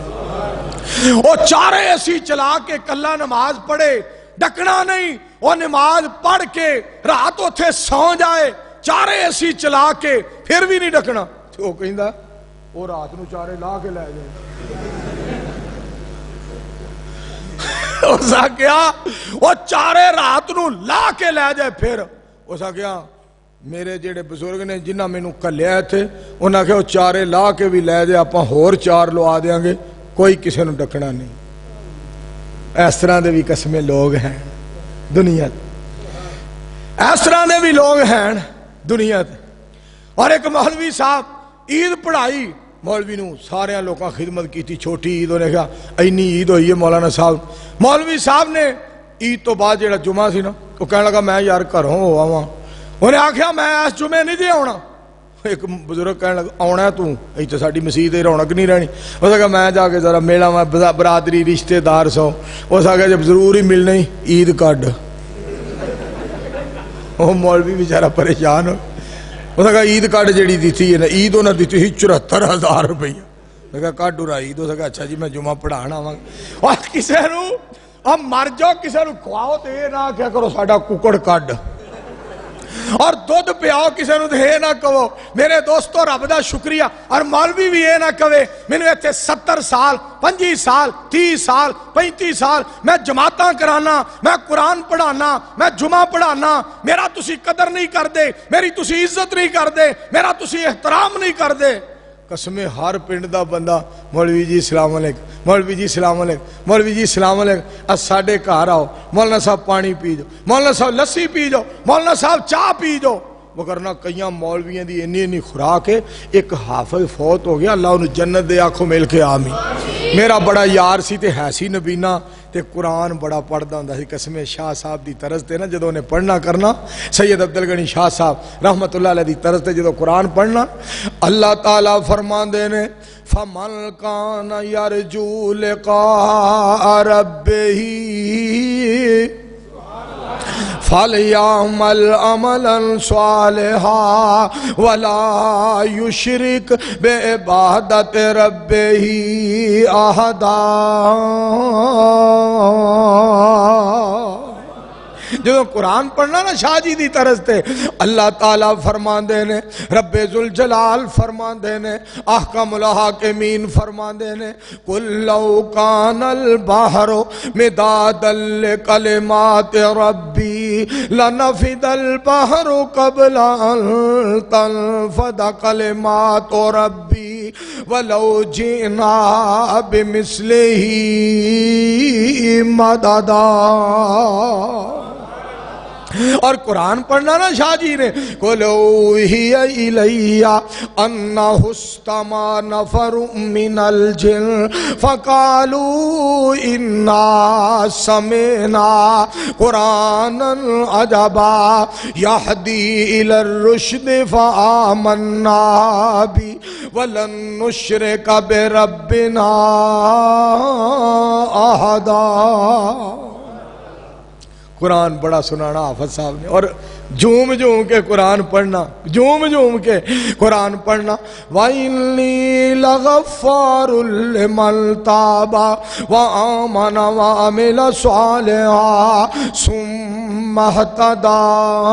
A: وہ 4 اے سی چلا کے کلا نماز پڑھے، ڈکنا نہیں، وہ نماز پڑھ کے رات اتھے سو جائے، 4 اے سی چلا کے پھر بھی نہیں ڈکنا، تو وہ کہندا وہ رات نو 4 لا کے لے جائے۔ اسا کیا وہ 4 رات نو لا کے لے جائے، پھر اسا کیا میرے جڑے بزرگ نے جنہ میں نو کلیا تھے، انہاں کہ وہ 4 لا کے بھی لے جائے، اپاں ہور 4 لوا دیاں گے، کوئی کسی نو ڈکنا نہیں۔ اس طرح دے بھی قسمیں لوگ ہیں دنیا، اس طرح دے بھی لوگ ہیں دنیا۔ اور ایک مولوی صاحب عید پڑھائی، مولوی نو سارے لوگاں خدمت کی تھی، چھوٹی عید، انہیں کہا اینی عید ہوئی ہے مولانا صاحب۔ مولوی صاحب نے عید تو بعد جڑا جمعہ سی نا، وہ کہنے لگا میں یار گھروں ہو آواں، انہیں آکھیا میں اس جمعے نہیں دے آنا۔ ایک بزرگ کہنے لگا آنا ہے تو ایتھے ساڈی مسجد تے رونق نہیں رہنی، اس کہا میں جا کے ذرا میلا میں برادری رشتے دار سو، اس کہا جب ضرور ہی ملنا ہی عید کڈ۔ وہ مولوی بیچارہ پریشان ہو، اس کہا عید کڈ جڑی دیتی ہے نا، عید انہاں دیتی سی 74,000 روپیہ۔ میں کہا کڈ اڑائی تو کہا اچھا جی میں جمعہ پڑھانا آواں اور کسے نو اب مر جاؤ کسے نو کھواؤ تو یہ نہ کیا کرو ساڈا ککڑ کڈ اور دودھ پیاؤ کسے نو یہ نہ کہو میرے دوستو رب دا شکریہ اور مولوی بھی یہ نہ کہے میں نے 70 سال 25 سال 30 سال 35 سال میں جماعتاں کرانا میں قرآن پڑھانا میں جمعہ پڑھانا میرا تسی قدر نہیں کر دے میری تسی عزت نہیں کر دے میرا تسی احترام نہیں کر دے قسمیں ہر پنڈ دا بندہ مولوی جی السلام علیکم مولوی جی السلام علیکم مولوی جی السلام علیکم ساڈے گھر آؤ مولانا صاحب پانی پی جاؤ مولانا صاحب لسی پی جاؤ مولانا صاحب چاہ پی جاؤ وگرنہ کئیاں مولویاں دی انی خوراک ہے ایک حافظ فوت ہو گیا اللہ انہوں جنت دے آنکھوں مل کے آمین میرا بڑا یار سی تے ہے نبینا تے قرآن بڑا پڑھدا ہوندا سی قسم شاہ صاحب دی طرز تے نا جدوں نے پڑھنا کرنا سید عبدالغنی شاہ صاحب رحمت اللہ علیہ دی طرز تے جدوں قرآن پڑھنا اللہ تعالیٰ فرماندے نے فَمَنْ كَانَ يَرْجُو لِقَاءَ رَبِّهِ فَلْيَعْمَلْ عَمَلًا صَالِحًا وَلَا يُشْرِكْ بِعِبَادَةِ رَبِّهِ أَحَدًا جو قرآن پڑھنا نا شاہ جی دی طرز تے اللہ تعالیٰ فرمان دینے رب ذوالجلال فرمان دینے احکم الحاکمین فرمان دینے قُلْ لَوْ كَانَ الْبَحْرُ مِدَادًا لِكَلِمَاتِ رَبِّي لَنَفِدَ الْبَحْرُ قَبْلَ أَن تَنْفَدَ كَلِمَاتُ رَبِّي وَلَوْ جِئْنَا بِمِثْلِهِ مَدَدًا اور قرآن پڑھنا نا شاہ جی نے قُلْ أُوحِيَ إِلَيَّ أَنَّهُ اسْتَمَعَ نَفَرٌ مِّنَ الْجِنِّ فَقَالُوا إِنَّا سَمِعْنَا قُرْآنًا عَجَبًا يَهْدِي إِلَى الرُّشْدِ فَآمَنَّا بِهِ وَلَن نُّشْرِكَ بِرَبِّنَا أَحَدًا قرآن بڑا سنانا حافظ صاحب نے اور جھوم کے قرآن پڑھنا جھوم کے قرآن پڑھنا وَإِنِّي لَغَفَّارٌ لِمَنْ تَابَ وَآمَنَ وَعَمِلَ صَالِحًا ثُمَّ اهْتَدَىٰ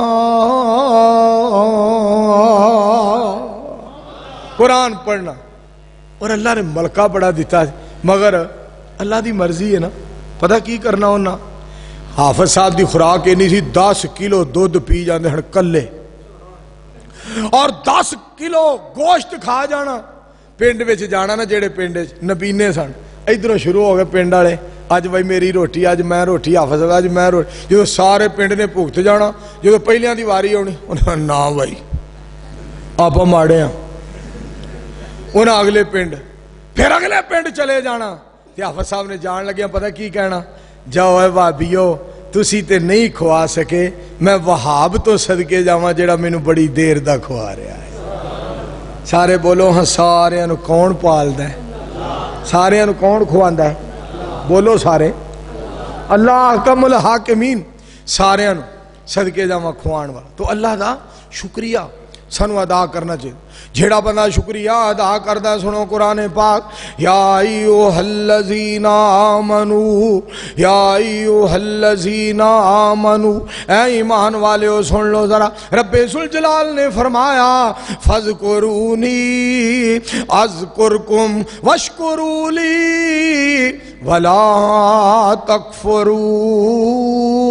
A: قرآن پڑھنا اور اللہ نے ملکہ بڑا دیتا ہے مگر اللہ دی مرضی ہے نا پتہ کی کرنا ہونا حافظ صاحب دی خوراک نہیں سی 10 کلو دودھ پی جاندے ہیں کلے اور 10 کلو گوشت کھا جانا پنڈ وچ جانا نا جیڑے پنڈ نبینے سن ادھروں شروع ہو گئے پنڈ والے اج بھائی میری روٹی اج میں روٹی حافظ صاحب اج میں روٹی جو سارے پنڈ نے بھگت جانا جو پہلیاں دی واری ہونی انہاں نا بھائی آپ ماڑے ہیں انہاں اگلے پنڈ پھر اگلے پنڈ چلے جانا تے حافظ صاحب نے جان لگیا پتہ کی کہنا جاؤ اے بھابیو تسی تے نہیں کھوا سکے میں وہاب تو صدقے جاواں جڑا مینوں بڑی دیر دا کھوا رہا ہے سارے بولو ہاں سارے انو کون پالدا ہے سارے انو کون کھواندا ہے بولو سارے اللہ احکم الحاکمین سارے انو صدقے جاواں کھوان والا تو اللہ دا شکریہ سنو ادا کرنا چاہیے جھیڑا بندہ شکریہ ادا کردہ سنو قرآن پاک یا ایوہ الذین آمنو یا ایوہ الذین آمنو اے ایمان والے ہو سن لو ذرا رب ذوالجلال نے فرمایا فَاذْكُرُونِي اذْكُرْكُمْ وَاشْكُرُوا لِي وَلَا تَكْفُرُونَ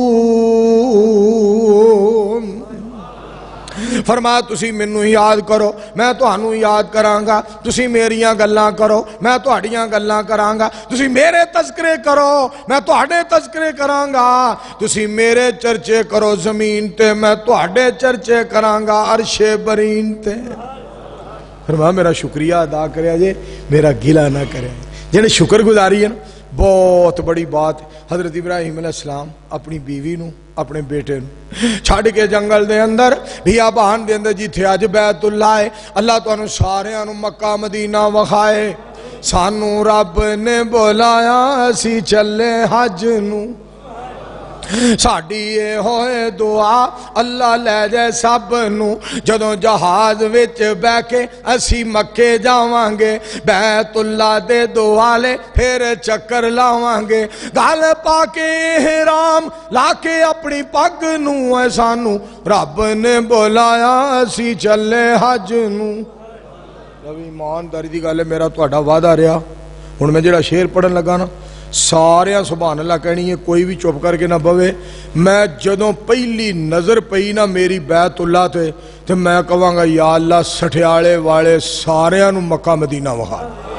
A: فرمایا تسی منو یاد کرو میں تہانوں یاد کرانگا تسی میریاں گلاں کرو میں تہاڈیاں گلاں کرانگا تسی میرے تذکرے کرو میں تہاڈے تذکرے کرانگا تسی میرے چرچے کرو زمین تے میں تہاڈے چرچے کرانگا عرش برین تے فرمایا میرا شکریہ ادا کریا جے میرا گلہ نہ کرے جنہیں شکر گزاری ہے نا بہت بڑی بات حضرت ابراہیم علیہ السلام اپنی بیوی نو اپنے بیٹے نو چھاڑ کے جنگل دے اندر بیابان دے اندر جیتھے اج بیت اللہ ہے اللہ تو انو سارے انو مکہ مدینہ وخائے سانو رب نے بلایا اسی چلے حج نو साड़ी ये होए दुआ अल्लाह लै जाए सब नू जदों जहाज विच बह के असी मक्के जावांगे बैतुल्ला दे दुआले फिर चक्कर लावांगे गल पाके इहराम लाके अपनी पग नू सानू रब ने बुलाया असी चले हज नू। ईमानदारी दी गल है मेरा तुहाडा वादा रहा हुण मैं जिहड़ा शेर पढ़न लगा ना सारिया सुभान अल्लाह कहनी है कोई भी चुप करके ना बवे। मैं जदों पहली नज़र पई ना मेरी बैतुल्ला ते मैं कहांगा या अल्लाह सठियाले वाले सारिया नू मक्का मदीना विखा।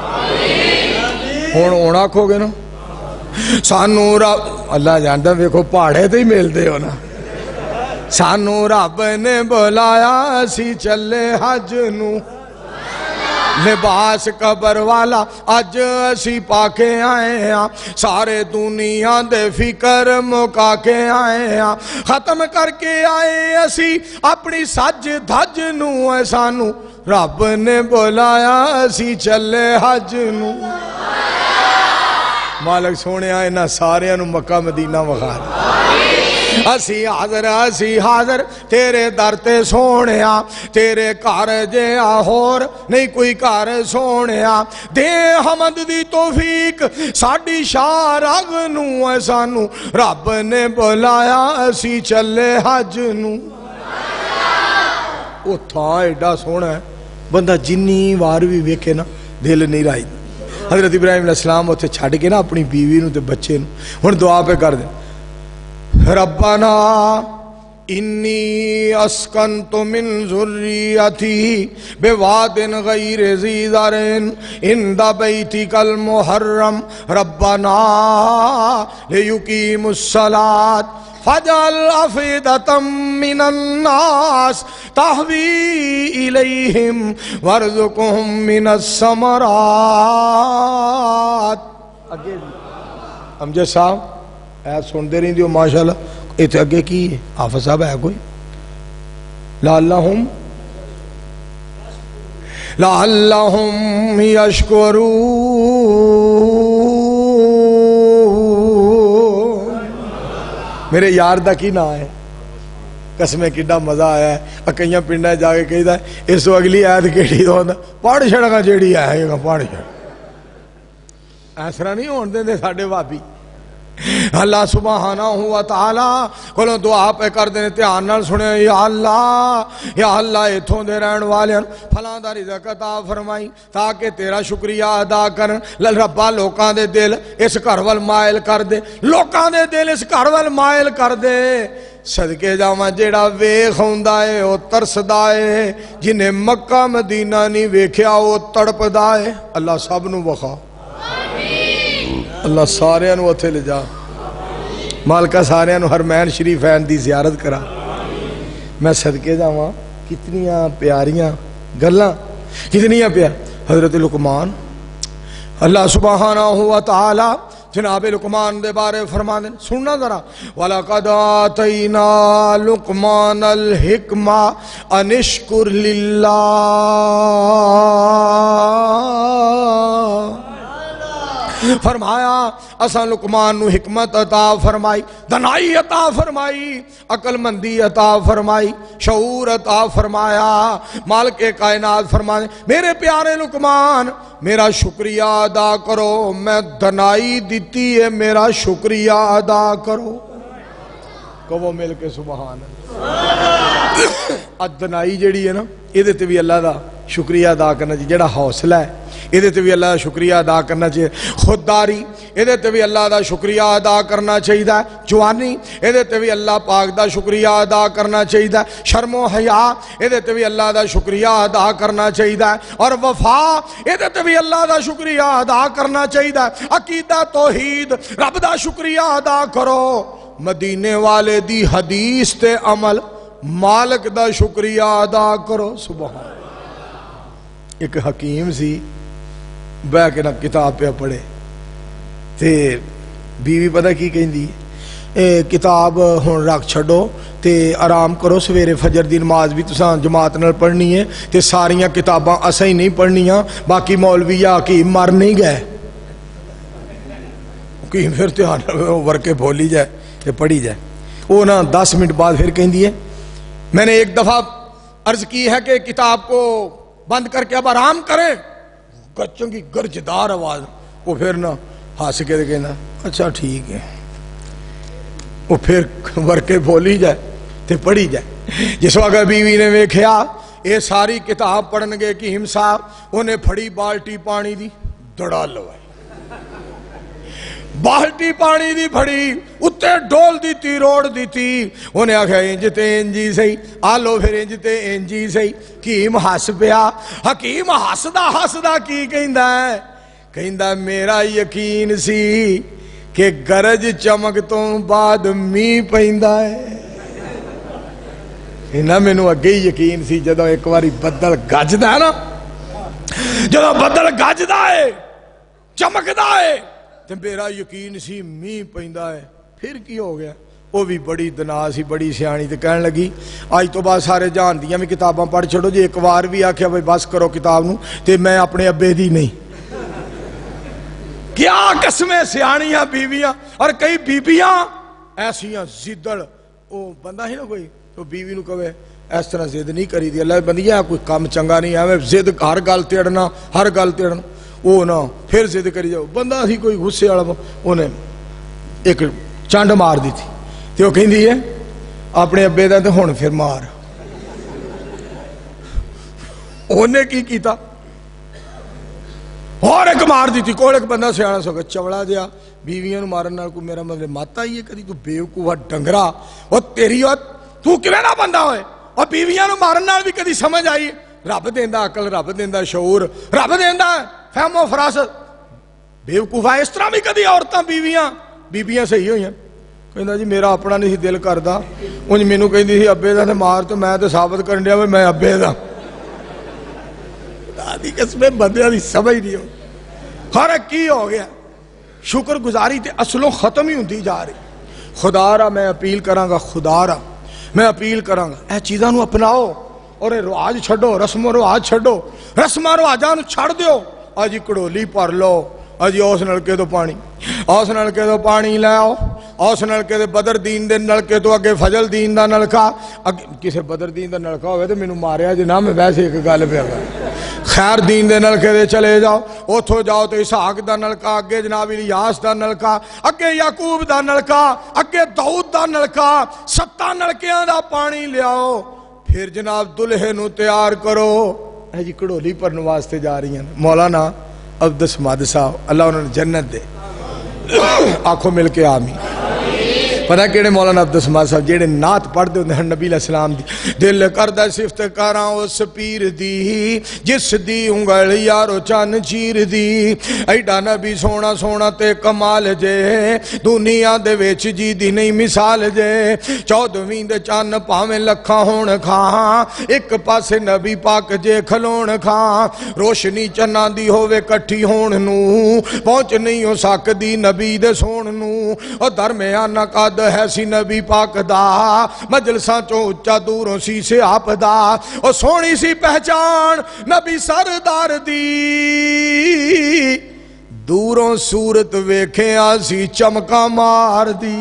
A: हुण हुण आखोगे ना सानू रब अल्लाह जानदा वेखो पहाड़े ते ही मिलदे हो ना सानू रब ने बुलाया असी चले हज नू लिबास कबर वाला अज असी पाके आए हाँ सारे दुनिया दे फिकर मुका के आए हाँ खत्म करके आए असी अपनी सज धज नू सानू रब ने बुलाया असी चले हज नू। मालिक सोने इन्हां सारियां नू मक्का मदीना विखा असी हाज़र तेरे दर ते सोनिया तेरे घर जिहा होर नहीं कोई घर सोनिया दे हमद दी तौफीक साडी शाह रग नू सानू रब ने बुलाया असी चले हज नू। ओ थां एडा सोहना है बंदा जिन्नी वार भी वेखे ना दिल नहीं राई। हज़रत इब्राहिम अलैहिस्सलाम उत्थे छड्ड के ना अपनी बीवी नू ते बच्चे नू हुण दुआ पे कर दे रब्बना इन्नी अस्कन्तु मिन ज़ुर्रियती बिवादिन गैरि ज़ी ज़रइन इंदा बैतिकल मुहर्रम रब्बना लियुकीमुस्सलात फजअल अफ़ीदतम मिनन्नास तहवी इलैहिम वरज़ुक़हुम मिनस्समरात। अगे अमजद साहब ऐ सुनते रही हो माशाल्लाह इतने अगे की है हाफिज साहब है कोई लअल्लहुम यशकुरून मेरे यार दा की ना है कसमें किड्डा मजा आया है कई पिंड जाके कहता इस तो अगली ऐत केड़ी तो पढ़ छड़गा जेड़ी है पढ़ छड़ ऐसरा नहीं होने देंदे साडे भाभी अल्लाह सुबहानहू व तआला कोलों दुआ पे कर देने ध्यान नाल सुने या अल्लाह इथों दे रहन वालियां फलां दा रिज़्क अता फरमाई ताकि तेरा शुक्रिया अदा करन रब्बा लोकां दे दिल इस घर वल मायल कर दे लोकां दे दिल इस घर वल मायल कर दे सदके जावां जेड़ा वेख आउंदा है ओ तरसदा है जिन्हें मक्का मदीना नहीं वेख्या ओ तड़पदा है। अल्लाह सब नू वखा अल्लाह सारियां नू उत्थे ले जा मालका सारियां नू हरमैन शरीफैन दी ज़ियारत करा। मैं सदके जावां कितनियां प्यारियां गल्लां कितनियां प्यार हज़रत लुकमान अल्लाह सुबहानहू व तआला जनाब लुकमान दे बारे फरमाते सुनना जरा वलक़द आतैना लुकमानल हिक्मा अनिश्कुर लिल्लाह। फरमाया असा लुकमान नू हिकमत अता फरमाई दनाई अता फरमाई अकलमंदी अता फरमाई शऊर अता फरमाया। मालिक कायनात फरमाए मेरे प्यारे लुकमान मेरा शुक्रिया अदा करो मैं दनाई दिती है मेरा शुक्रिया अदा करो। कहो मिल के सुभान अल्लाह। दनाई जड़ी है ना ये भी अल्लाह का शुक्रिया अदा करना चाहिए जेड़ा हौसला है ये भी अल्लाह का शुक्रिया अदा करना चाहिए खुददारी ये भी अल्लाह का शुक्रिया अदा करना चाहिए जवानी ये भी अल्लाह पाक का शुक्रिया अदा करना चाहिए शर्मो हया ये भी अल्लाह का शुक्रिया अदा करना चाहिए और वफा ये भी अल्लाह का शुक्रिया अदा करना चाहिए अकीदा तौहीद रब का शुक्रिया अदा करो मदीने वाले दी हदीस ते अमल मालिक का शुक्रिया अदा करो। सुभान एक हकीम सी बह के ना किताब पे पढ़े ते बीवी पता की कहती किताब हुण रख छड़ो ते आराम करो सवेरे फजर दी नमाज भी तुसां जमात नाल पढ़नी है ते सारियां किताबां असां ही नहीं पढ़नियां बाकी मौलवी या हकीम मर नहीं गए हकीम फिर ध्यान वर्के बोली जाए تے پڑھی جائے. وہ نا 10 منٹ بعد پھر کہندی ہے میں نے ایک دفعہ عرض کی ہے کہ کتاب کو بند کر کے اب آرام کریں. چنگی گرجدار آواز. وہ پھر نا ہنس کے کہنا اچھا ٹھیک ہے. وہ پھر ورکے بولی جائے تے پڑھی جائے. جس وقت بیوی نے ویکھیا یہ ساری کتاب پڑھن گے کہ ہمسا انہیں پھڑی بالٹی پانی دی دڑا لوائی. بالٹی پانی دی پھڑی اتے ڈول دیتی روڑ دیتی. انہیں آکھا انجتے انجی سہی آلو پھر انجتے انجی سہی. حکیم ہس پیا. حکیم ہسدا کی کہندا ہے کہندا میرا یقین سی کہ گرج چمک تو بعد می پیندا ہے. انہاں مینوں اگے ہی یقین سی جدو ایک واری بدل گجدا ہے نا جدو بدل گجدا ہے چمکدا ہے تے میرا یقین سی می پیندا ہے. پھر کی ہو گیا؟ وہ بھی بڑی دنا سی بڑی سیانی تے کہن لگی آج تو بعد سارے جان دیاں بھی کتاباں پڑھ چھڑو جی ایک وار بھی آکھیا بھائی بس کرو کتاب نو تے میں اپنے ابے دی نہیں. کیا قسمیں سیانیاں بیویاں. اور کئی بیویاں ایسیاں زدڑ. وہ بندہ ہی نا کوئی تو بیوی نو کہے اس طرح زد نہیں کری دی اللہ بندیا کوئی کام چنگا نہیں ہے زد ہر گل تیڑنا ہر گل تیڑنا. وہ نا پھر زد کری جاؤ. بندہ سی کوئی غصے والا انہیں ایک چانڈ مار دی تھی تے وہ کہندی ہے اپنے ابے دا تے ہن پھر مار. انہیں کی کیتا اور ایک مار دی تھی. کوئی ایک بندہ سیانا سو چوڑا دیا بیویاں نو مارن نال کوئی میرا مطلب ماتا ہی ہے کدی تو بیوقوف ڈنگرا. وہ تیری تو کیویں نہ بندہ ہوئے اور بیویاں نو مارن نال بھی کدی سمجھ آئی. رب دیندا عقل رب دیندا شعور رب دیندا فہم و فراست. بیوقوف ہے اس طرح بھی کدی عورتاں بیویاں صحیح ہوئی ہیں. کہندا جی میرا اپنا نہیں دل کردا انج مینوں کہندی سی ابے دا تے مار تے میں تے ثابت کرن دیا میں ابے دا. آدھی قسمیں بندیاں دی سمجھ نہیں ہو. ہر کی ہو گیا شکر گزاری تے اصلوں ختم ہی ہوندی جا رہی. خدا را میں اپیل کراں گا خدا را میں اپیل کراں گا اے چیزاں نو اپناؤ اور رواج چھڈو رسم و رواج چھڈو. رسماں رواجاں نو چھڑ دیو. اج کڑولی بھر لو اج اس نلکے تو پانی اس نلکے تو پانی لے آؤ. اس نلکے دے بدر دین دے نلکے تو اگے فضل دین دا نلکا کسے بدر دین دا نلکا ہوئے تو مینوں ماریا جی نہ میں ویسے ایک گل پیا کر. خیر دین دے نلکے دے چلے جاؤ اتھوں جاؤ تو اسحاق دا نلکا اگے جناب الیاس دا نلکا اگے یعقوب دا نلکا اگے داؤد دا نلکا 7 نلکیاں دا پانی لیاؤ. پھر جناب دلہے نو تیار کرو. جی کڑولی پرن واسطے جا رہی ہیں مولانا عبد الصمد صاحب اللہ انہوں نے جنت دے. آنکھوں مل کے آمین. پتہ کیڑے مولانا عبد الصمد صاحب جیڑے نعت پڑھ دے ہوندے ہیں نبی علیہ السلام دی. دل کردہ صفت کراں اس پیر دی جس دی انگل یارو چن چیر دی. ایڈا نبی سونا سونا تے کمال جے دنیا دے ویچ جی دی نہیں مثال جے. 14ویں دے چن پاویں لکھاں ہون کھاں ایک پاسے نبی پاک جے کھلون کھاں. روشنی چناں دی ہووے کٹھی ہون نو پہنچ نہیں ہو سکدی نبی دے سون نو. اور درمیان قد ہے سی نبی پاک دا مجلساں چو اچا دوروں سی سے آپ دا. اور سونی سی پہچان نبی سردار دی دوروں صورت ویکھیں آسی چمکا مار دی.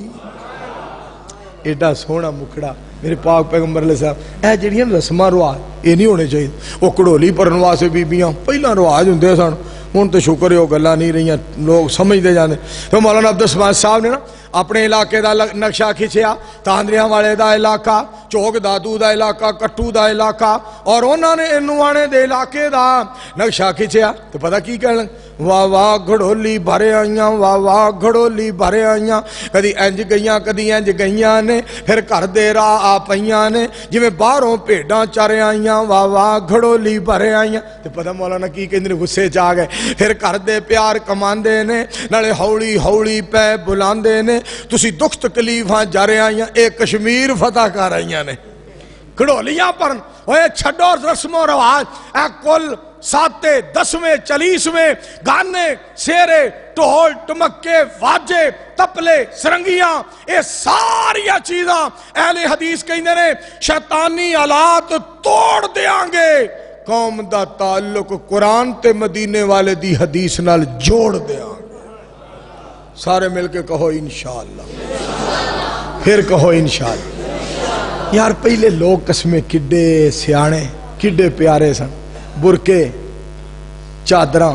A: ایڈا سونا مکھڑا میرے پاک پیغمبر علیہ السلام. اے جڑیاں رسماں رواج یہ نہیں ہونے چاہیے. وہ کڑولی پرن واسطے بیبیاں پہلا رواج ہوندے سن ہن تو شکر ہے وہ گلاں نہیں رہیاں لوگ سمجھتے جاندے. تو مولانا عبد الصمد صاحب نے نا اپنے علاقے دا نقشہ کھچیا. تاندریاں والے دا علاقہ چوک دادو دا علاقہ کٹو دا علاقہ اور انہوں نے انوانے دے علاقے دا نقشہ کھچیا. تو پتہ کی کہنے واہ واہ گھڑولی بھرے آئیاں واہ واہ گھڑولی بھرے آئیاں. کدی انج گئیاں کدی انج گئیاں نے پھر گھر دے راہ آ پئیاں نے جویں باہروں بھیڈاں چر آئیاں واہ واہ گھڑولی بھرے آئیاں. تو پتہ مولانا کی کہندے غصے چ آ گئے. پھر گھر دے پیار کماندے نے نالے ہولی ہولی پہ بلاندے نے تسی دکھ تکلیفاں جارے آئیاں اے کشمیر فتح کر آئیاں نے. کڑولیاں پرن اوے چھڈو رسم و رواج اے کل 7 10ویں 40ویں گانے سیرے ٹھول ٹمکے واجے تپلے سرنگیاں اے ساری چیزاں اہل حدیث کہندے نے شیطانی آلات توڑ دیاں گے قوم دا تعلق قرآن تے مدینے والے دی حدیث نال جوڑ دیاں گے. سارے مل کے کہو انشاءاللہ، پھر کہو انشاءاللہ۔ یار پہلے لوگ قسمیں کڈے سیانے کڈے پیارے سن، برکے چادراں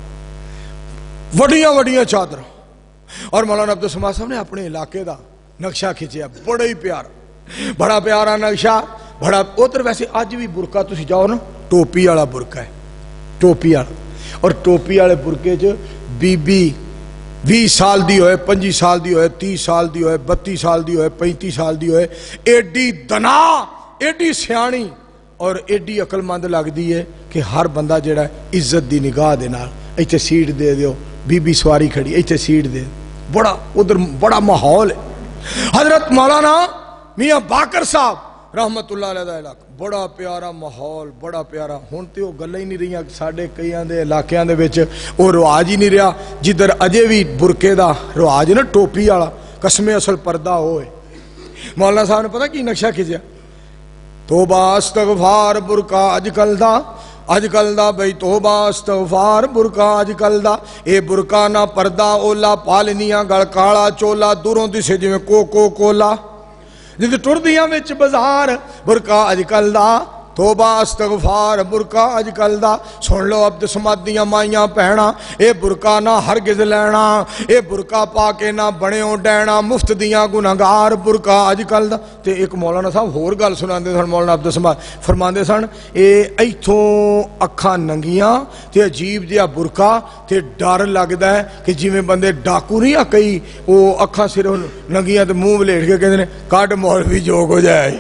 A: وڈیاں وڈیاں چادراں، اور مولانا عبدالسماد صاحب نے اپنے علاقے دا نقشہ کھچیا، بڑا ہی پیارا، بڑا پیارا نقشہ، بڑا ادھر۔ ویسے اج بھی برقع تسی جاؤ نا، ٹوپی والا برقع ہے، ٹوپی والا، اور ٹوپی والے برقے چ بی بی 20 سال دی ہوئے، 25 سال دی ہوئے، 30 سال دی ہوئے، 32 سال دی ہوئے، 35 سال دی ہوئے، ایڈی دنا ایڈی سیانی اور ایڈی عقل مند لگ دی ہے کہ ہر بندہ جڑا عزت دی نگاہ دے نال ایتھے سیٹ دے دیو، بی بی سواری کھڑی ایتھے سیٹ دے، بڑا ادھر بڑا ماحول ہے۔ حضرت مولانا میاں باقر صاحب رحمت اللہ علیہ دا علاقہ، بڑا پیارا ماحول، بڑا پیارا۔ ہن تے وہ گلاں ہی نہیں رہیاں ساڈے کئیاں دے علاقیاں دے وچ، وہ رواج ہی نہیں رہا جدھر اجے بھی برقے دا رواج نا، ٹوپی والا، قسم اصل پردہ ہوئے۔ مولانا صاحب نے پتہ کی نقشہ کھچیا؟ توبہ استغفار برقع اج کل دا بھئی، توبہ استغفار برقع اج کل دا، اے برقع نہ پردہ اولا، پالنیاں گل کالا چولا، دوروں دسے جویں کولا، جدے ٹردیاں وچ بازار، برقع اج کل دا، توبہ استغفار برقع اج کل دا۔ سن لو عبدالسماد دیاں مائیاں پہنا، اے برقع نہ ہرگز لینا، اے برقع پا کے نہ بنیو ڈینا، مفت دیاں گناہگار برقع اج کل دا۔ تے ایک مولانا صاحب ہور گل سناندے سن، مولانا عبدالسماد فرماندے سن، اے ایتھوں اکھاں ننگیاں تے عجیب جہا برقع تے ڈر لگدا ہے کہ جویں بندے ڈاکو نہیں آ کئی، او اکھاں صرف ننگیاں تے منہ ولیٹ کے کہندے نے کڈ مولوی جوگ ہو جائے۔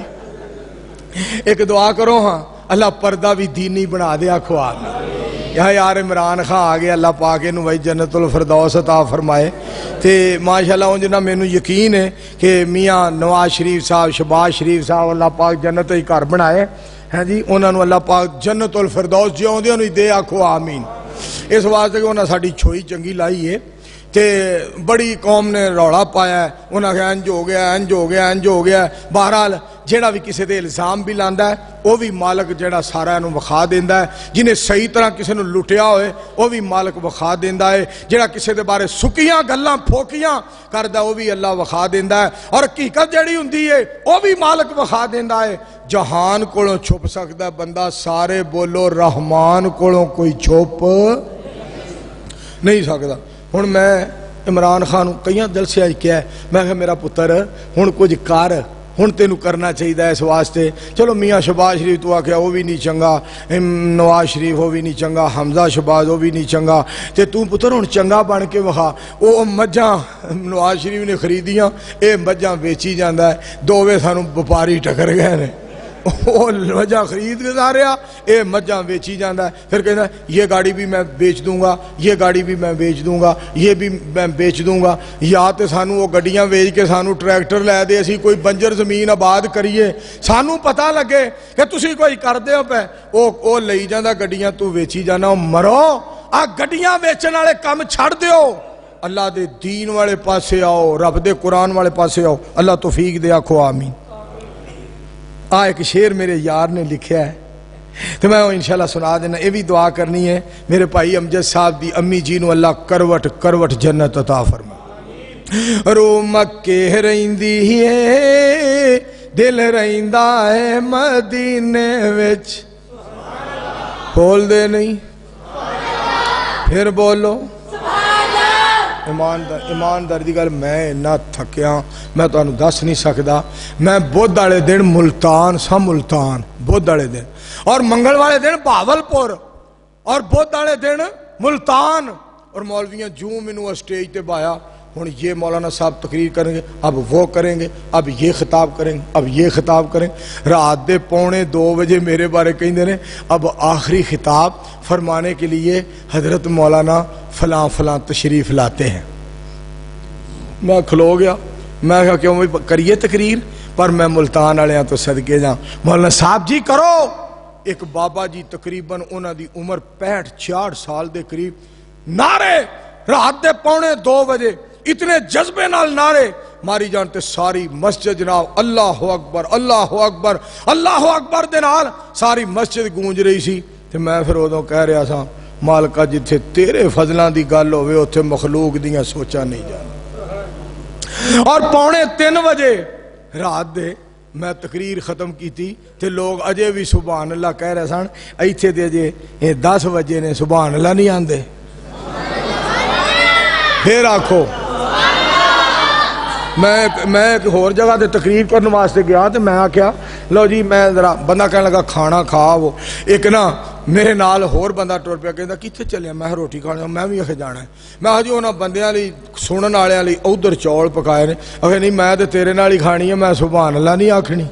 A: ایک دعا کرو ہاں، اللہ پردہ بھی دینی بنا دے، آکھو آمین۔ یہاں یار عمران خان آگے، اللہ پاک انہوں بھائی جنت الفردوس عطا فرمائے۔ تے ماشاءاللہ ان جنہ میں یقین ہے کہ میاں نواز شریف صاحب، شہباز شریف صاحب، اللہ پاک جنت ہی گھر بنائے ہیں جی، انہوں نے اللہ پاک جنت الفردوس جیوں دے انہوں دے، آکھو آمین۔ اس واسطے کہ انہوں نے ساڑی چھوئی چنگی لائی ہے تے بڑی قوم نے روڑا پایا ہے، انہوں نے انج ہو گیا انج ہو گیا انج ہو گیا۔ بہرحال جیڑا بھی کسی دے الزام بھی لاندا ہے وہ بھی مالک جیڑا سارا انہوں وکھا دیندا ہے، جنہیں صحیح طرح کسی نے لٹیا ہوئے وہ بھی مالک وکھا دیندا ہے، جیڑا کسی دے بارے سکیاں گلاں پھوکیاں کردا وہ بھی اللہ وکھا دیندا ہے، اور حقیقت جیڑی ہوندی ہے وہ بھی مالک وکھا دیندا ہے۔ جہان کولوں چھپ سکدا ہے بندہ، سارے بولو رحمان کولوں کوئی چھپ نہیں سکدا۔ ہن میں عمران خان کئیاں جلسے آئی کیا ہے، میں کہا میرا پتر ہن کچھ کر، ہن تینوں کرنا چاہیے اس واسطے۔ چلو میاں شہباز شریف تو آکھیا وہ بھی نہیں چنگا، نواز شریف وہ بھی نہیں چنگا، حمزہ شہباز وہ بھی نہیں چنگا، تے تو پتر ہن چنگا بن کے وکھا۔ وہ مجھاں نواز شریف نے خریدیاں، اے مجھاں بیچی جاندا ہے، دوویں سانوں وپاری ٹکر گئے نے، وہ مجھاں خرید گزاریا، اے مجھاں بیچی جاندا ہے، پھر کہنا یہ گاڑی بھی میں بیچ دوں گا، یہ گاڑی بھی میں بیچ دوں گا، یہ بھی میں بیچ دوں گا۔ یا تے سانوں وہ گڈیاں بیچ کے سانوں ٹریکٹر لے دے، اسی کوئی بنجر زمین آباد کریے، سانوں پتہ لگے کہ تسی کوئی کر دے ہو پہ، وہ لئی جاندا گڈیاں، تو بیچی جانا، مرو آ گڈیاں بیچن والے کم چھڑ دیو، اللہ دے دین والے پاسے آؤ، رب دے قرآن والے پاسے آؤ، اللہ توفیق دے، آکھو آمین۔ ایک شعر میرے یار نے لکھیا ہے تو میں انشاءاللہ سنا دینا، یہ بھی دعا کرنی ہے میرے بھائی امجد صاحب دی امی جی نو اللہ کروٹ کروٹ جنت عطا فرما۔ رو مکے رہندی ہے دل رہندا ہے مدینے وچ، بول دے نہیں پھر بولو ایماندار دی گل، میں اتنا تھکیا میں تانوں دس نہیں سکدا۔ میں بدھ والے دن ملتان سا، ملتان بدھ والے دن، اور منگل والے دن بہاولپور، اور بدھ والے دن ملتان، اور مولویاں جوں مینوں اسٹیج تے بایا، ہن یہ مولانا صاحب تقریر کریں گے، اب وہ کریں گے، اب یہ خطاب کریں گے، اب یہ خطاب کریں گے۔ رات دے 1:45 بجے میرے بارے کہندے نے اب آخری خطاب فرمانے کے لیے حضرت مولانا فلاں فلاں تشریف لاتے ہیں۔ میں کھلو گیا، میں کہا کیوں کریے تقریر، پر میں ملتان والے ہاں تو صدقے جاؤں۔ مولانا صاحب جی کرو۔ ایک بابا جی تقریباً انہاں دی عمر 65-66 سال دے قریب، نعرے رات دے 1:45 بجے اتنے جذبے نال نعرے ماری جانتے، ساری مسجد جناب اللہ اکبر اللہ اکبر اللہ اکبر دے نال ساری مسجد گونج رہی سی۔ تے میں پھر ادوں کہہ رہا سا مالکا جتھے تیرے فضلاں دی گل ہوئے اتھے مخلوق دیاں سوچا نہیں جانا۔ اور 2:45 بجے رات دے میں تقریر ختم کی تھی تے لوگ اجے بھی سبحان اللہ کہہ رہے سن ایتھے تے اجے 10 بجے نے سبحان اللہ نہیں آندے پھر آکھو میں ایک اور جگہ تے تقریر کرنے واسطے گیا تے میں آکھیا لو جی میں ذرا بندہ کہنے لگا کھانا کھا وہ ایک نا میرے نال ہور بندہ ٹر پیا کہندا کتھے چلے میں روٹی کھانے میں بھی آکھے جانا ہے میں ہجی انہاں بندیاں لئی سنن والےاں لئی ادھر چول پکائے نے آکھے نہیں میں تے تیرے نال ہی کھانی ہے میں سبحان اللہ نہیں آکھنی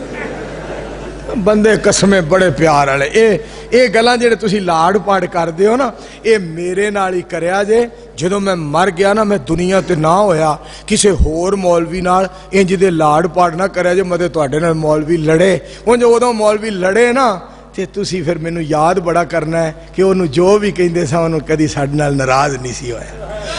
A: بندے قسمیں بڑے پیار والے اے گلاں جڑے تسی لاڑ پاڑ کردے ہو نا اے میرے نال ہی کریا جے جدوں میں مر گیا نا میں دنیا تے نہ ہویا کسے ہور مولوی نال انج دے لاڑ پاڑ نہ کریا جے مدے تواڈے نال مولوی لڑے اونج اودوں مولوی لڑے نا تے تسی پھر مینوں یاد بڑا کرنا ہے کہ اونوں جو بھی کہندے سا اونوں کدی ساڈے نال ناراض نہیں سی ہویا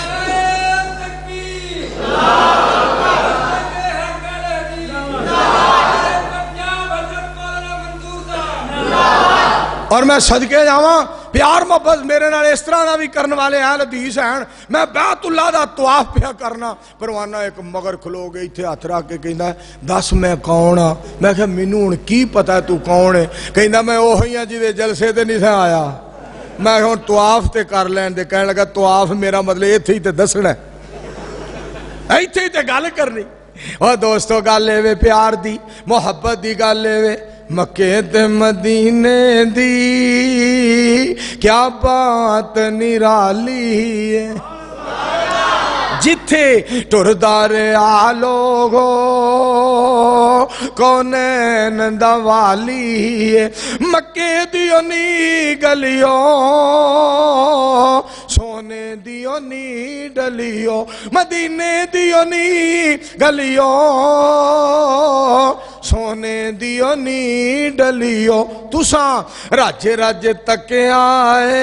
A: اور میں صدقے جاواں پیار محبت میرے نال اس طرح دا بھی کرن والے اہل حدیث ہیں میں بیت اللہ دا طواف پیا کرنا پروانہ ایک مگر کھلو گئی تھے ہاتھ رکھ کے کہندا دس میں کون ہاں میں کہا مینوں ہن کی پتہ ہے تو کون ہے کہندا میں اوہی ہاں جے جلسے تے نہیں تھا آیا میں ہن طواف تے کر لین دے کہنے لگا طواف میرا مطلب ایتھے ہی تے دسنا ہے ایتھے ہی تے گل کرنی اور دوستو گل اے وے پیار دی محبت دی گل اے وے مکے تے مدینے دی کیا بات نرالی ہے جتھے ٹردار آلوگو کونین دوالی ہے مکے دیو نی گلیو سونے دیو نی ڈلیو مدینے دیو نی گلیو سونے دیو نی ڈلیو تساں رج رج تکے آئے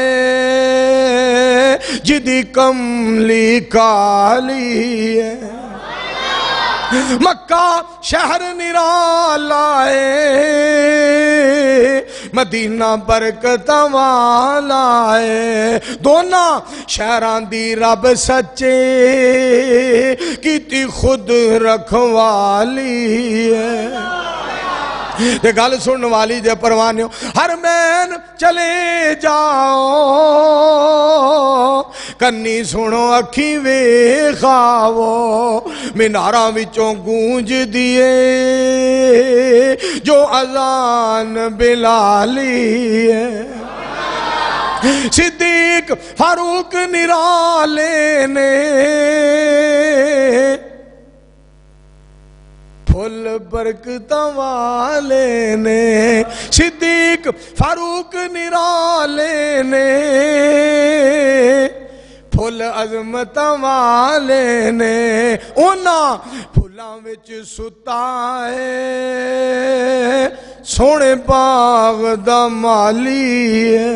A: جدی کملی کالی ہے مکہ شہر نرالا ہے مدینہ برکت والا ہے دونوں شہران دی رب سچے کیتی خود رکھوالی ہے تے گل سن والی جے پروانیوں ہر مین چلے جاؤ کنی سنو اکھی ویکھاو میناراں وچوں گونج دیے جو اذان بلالی ہے صدیق فاروق نرالے نے پھل برکتاں والے نے صدیق فاروق نرالے نے پھل عظمتاں والے نے انہاں پھلاں وچ ستا ہے سونے باغ دا مالی ہے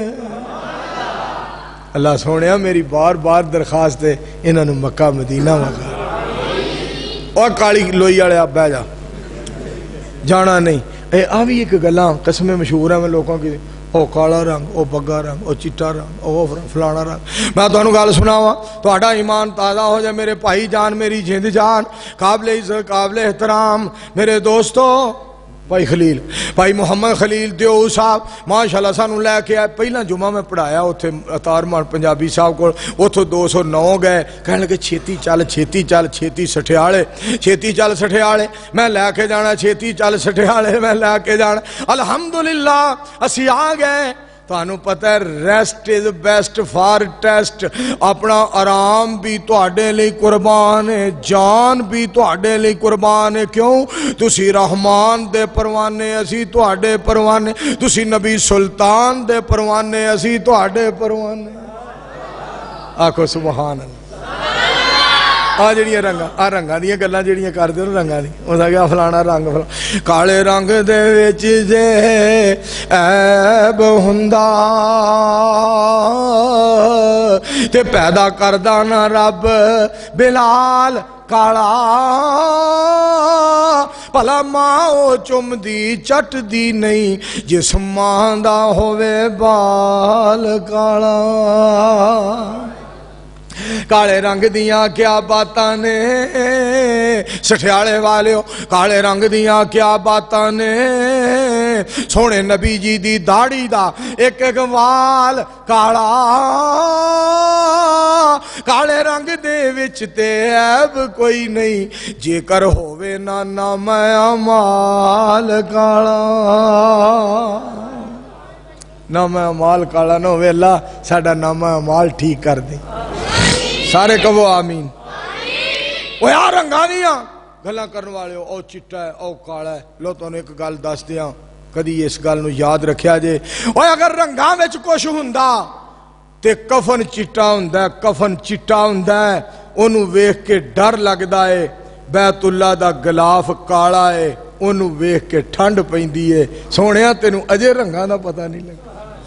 A: اللہ سونیا میری بار بار درخواست ہے انہاں نوں مکہ مدینہ وکھا اور کالی لوئی والے آپ بہ جا جانا نہیں اے آ بھی ایک گلاں قسمیں مشہور ہیں میں لوگوں کی او کالا رنگ او بگا رنگ او چٹا رنگ او فلانا رنگ میں تانوں گل سناواں تہاڈا ایمان تازہ ہو جائے میرے بھائی جان میری جند جان قابل عزت قابل احترام میرے دوستو بھائی خلیل بھائی محمد خلیل دیو صاحب ماشاءاللہ سانو لے کے آئے پہلا جمعہ میں پڑھایا اتھے اتارمان پنجابی صاحب کو اتھو 209 گئے کہنے لگے چھیتی چل چھیتی سٹھیالے میں لے کے جانا چھیتی چل سٹھیالے میں لے کے جانا الحمدللہ اسی آ گئے تانوں پتہ ہے rest is best for test اپنا آرام بھی تواڈے لئی قربان ہے جان بھی تواڈے لئی قربان ہے کیوں تسی رحمان دے پروانے اسی تواڈے پروانے تسی نبی سلطان دے پروانے اسی تواڈے پروانے آکھو سبحان اللہ آ جڑیاں رنگاں دیاں گلاں جڑیاں کردے ہو رنگاں دی اس آگے فلانا رنگ کالے رنگ دے وچ جے عیب ہوندا تے پیدا کردا نہ رب بلال کالا بھلا ماں او چم دی چٹ دی نہیں جس ماں دا ہووے بال کالا کالے رنگ دیاں کیا باتاں نے سٹھیالے والیو کالے رنگ دیاں کیا باتاں نے سونے نبی جی دی داڑھی دا ایک ایک وال کالا کالے رنگ دے وچ تے عیب کوئی نہیں جے کر ہووے نا نام اعمال کالا نام اعمال کالا نہ ہوئے اللہ ساڈا نام اعمال ٹھیک کر دے سارے کہو آمین وہ یار رنگاں دیاں گلاں کرن والے او چٹا ہے او کالا ہے لو تانوں ایک گل دس دیاں کدی اس گل نو یاد رکھیا جے او اگر رنگاں وچ کچھ ہوندا تے کفن چٹا ہوندا ہے کفن چٹا ہوندا ہے اونوں ویکھ کے ڈر لگدا ہے بیت اللہ دا غلاف کالا ہے اونوں ویکھ کے ٹھنڈ پیندی ہے سونیا تینوں اجے رنگاں دا پتہ نہیں لگا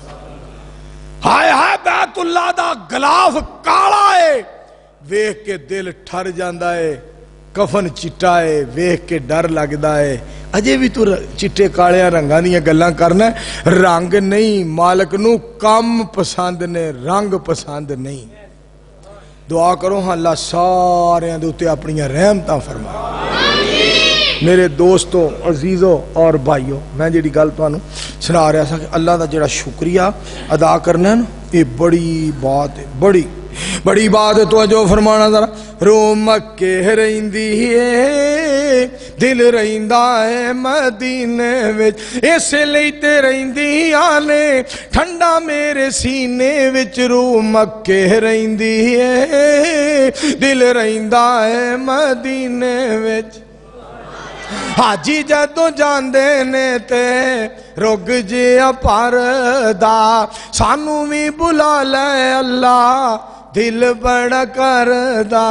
A: ہائے ہائے بیت اللہ دا غلاف کالا ہے ویکھ کے دل ٹھر جاندا ہے کفن چٹا ہے ویکھ کے ڈر لگدا ہے اجے بھی تو چٹے کالے رنگاں دیاں گلاں کرنا رنگ نہیں مالک نو کم پسند نے رنگ پسند نہیں دعا کرو ہاں اللہ سارے دے اوتے اپنی رحمتاں فرما میرے دوستوں عزیزوں اور بھائیوں میں جڑی گل تانوں سنا رہا سا کہ اللہ دا جڑا شکریہ ادا کرنا ہے نا یہ بڑی بات ہے بڑی بات ہے تو جو فرمانا ذرا رو مکے رہندی ہے دل رہندا ہے مدینے وچ اس لئی تے رہندیاں نے ٹھنڈا میرے سینے وچ رو مکے رہندی ہے دل رہندا ہے مدینے وچ حاجی جدوں جاندے نے تے رگ جیا پردا سانوں وی بلا لے اللہ دل بڑا کردا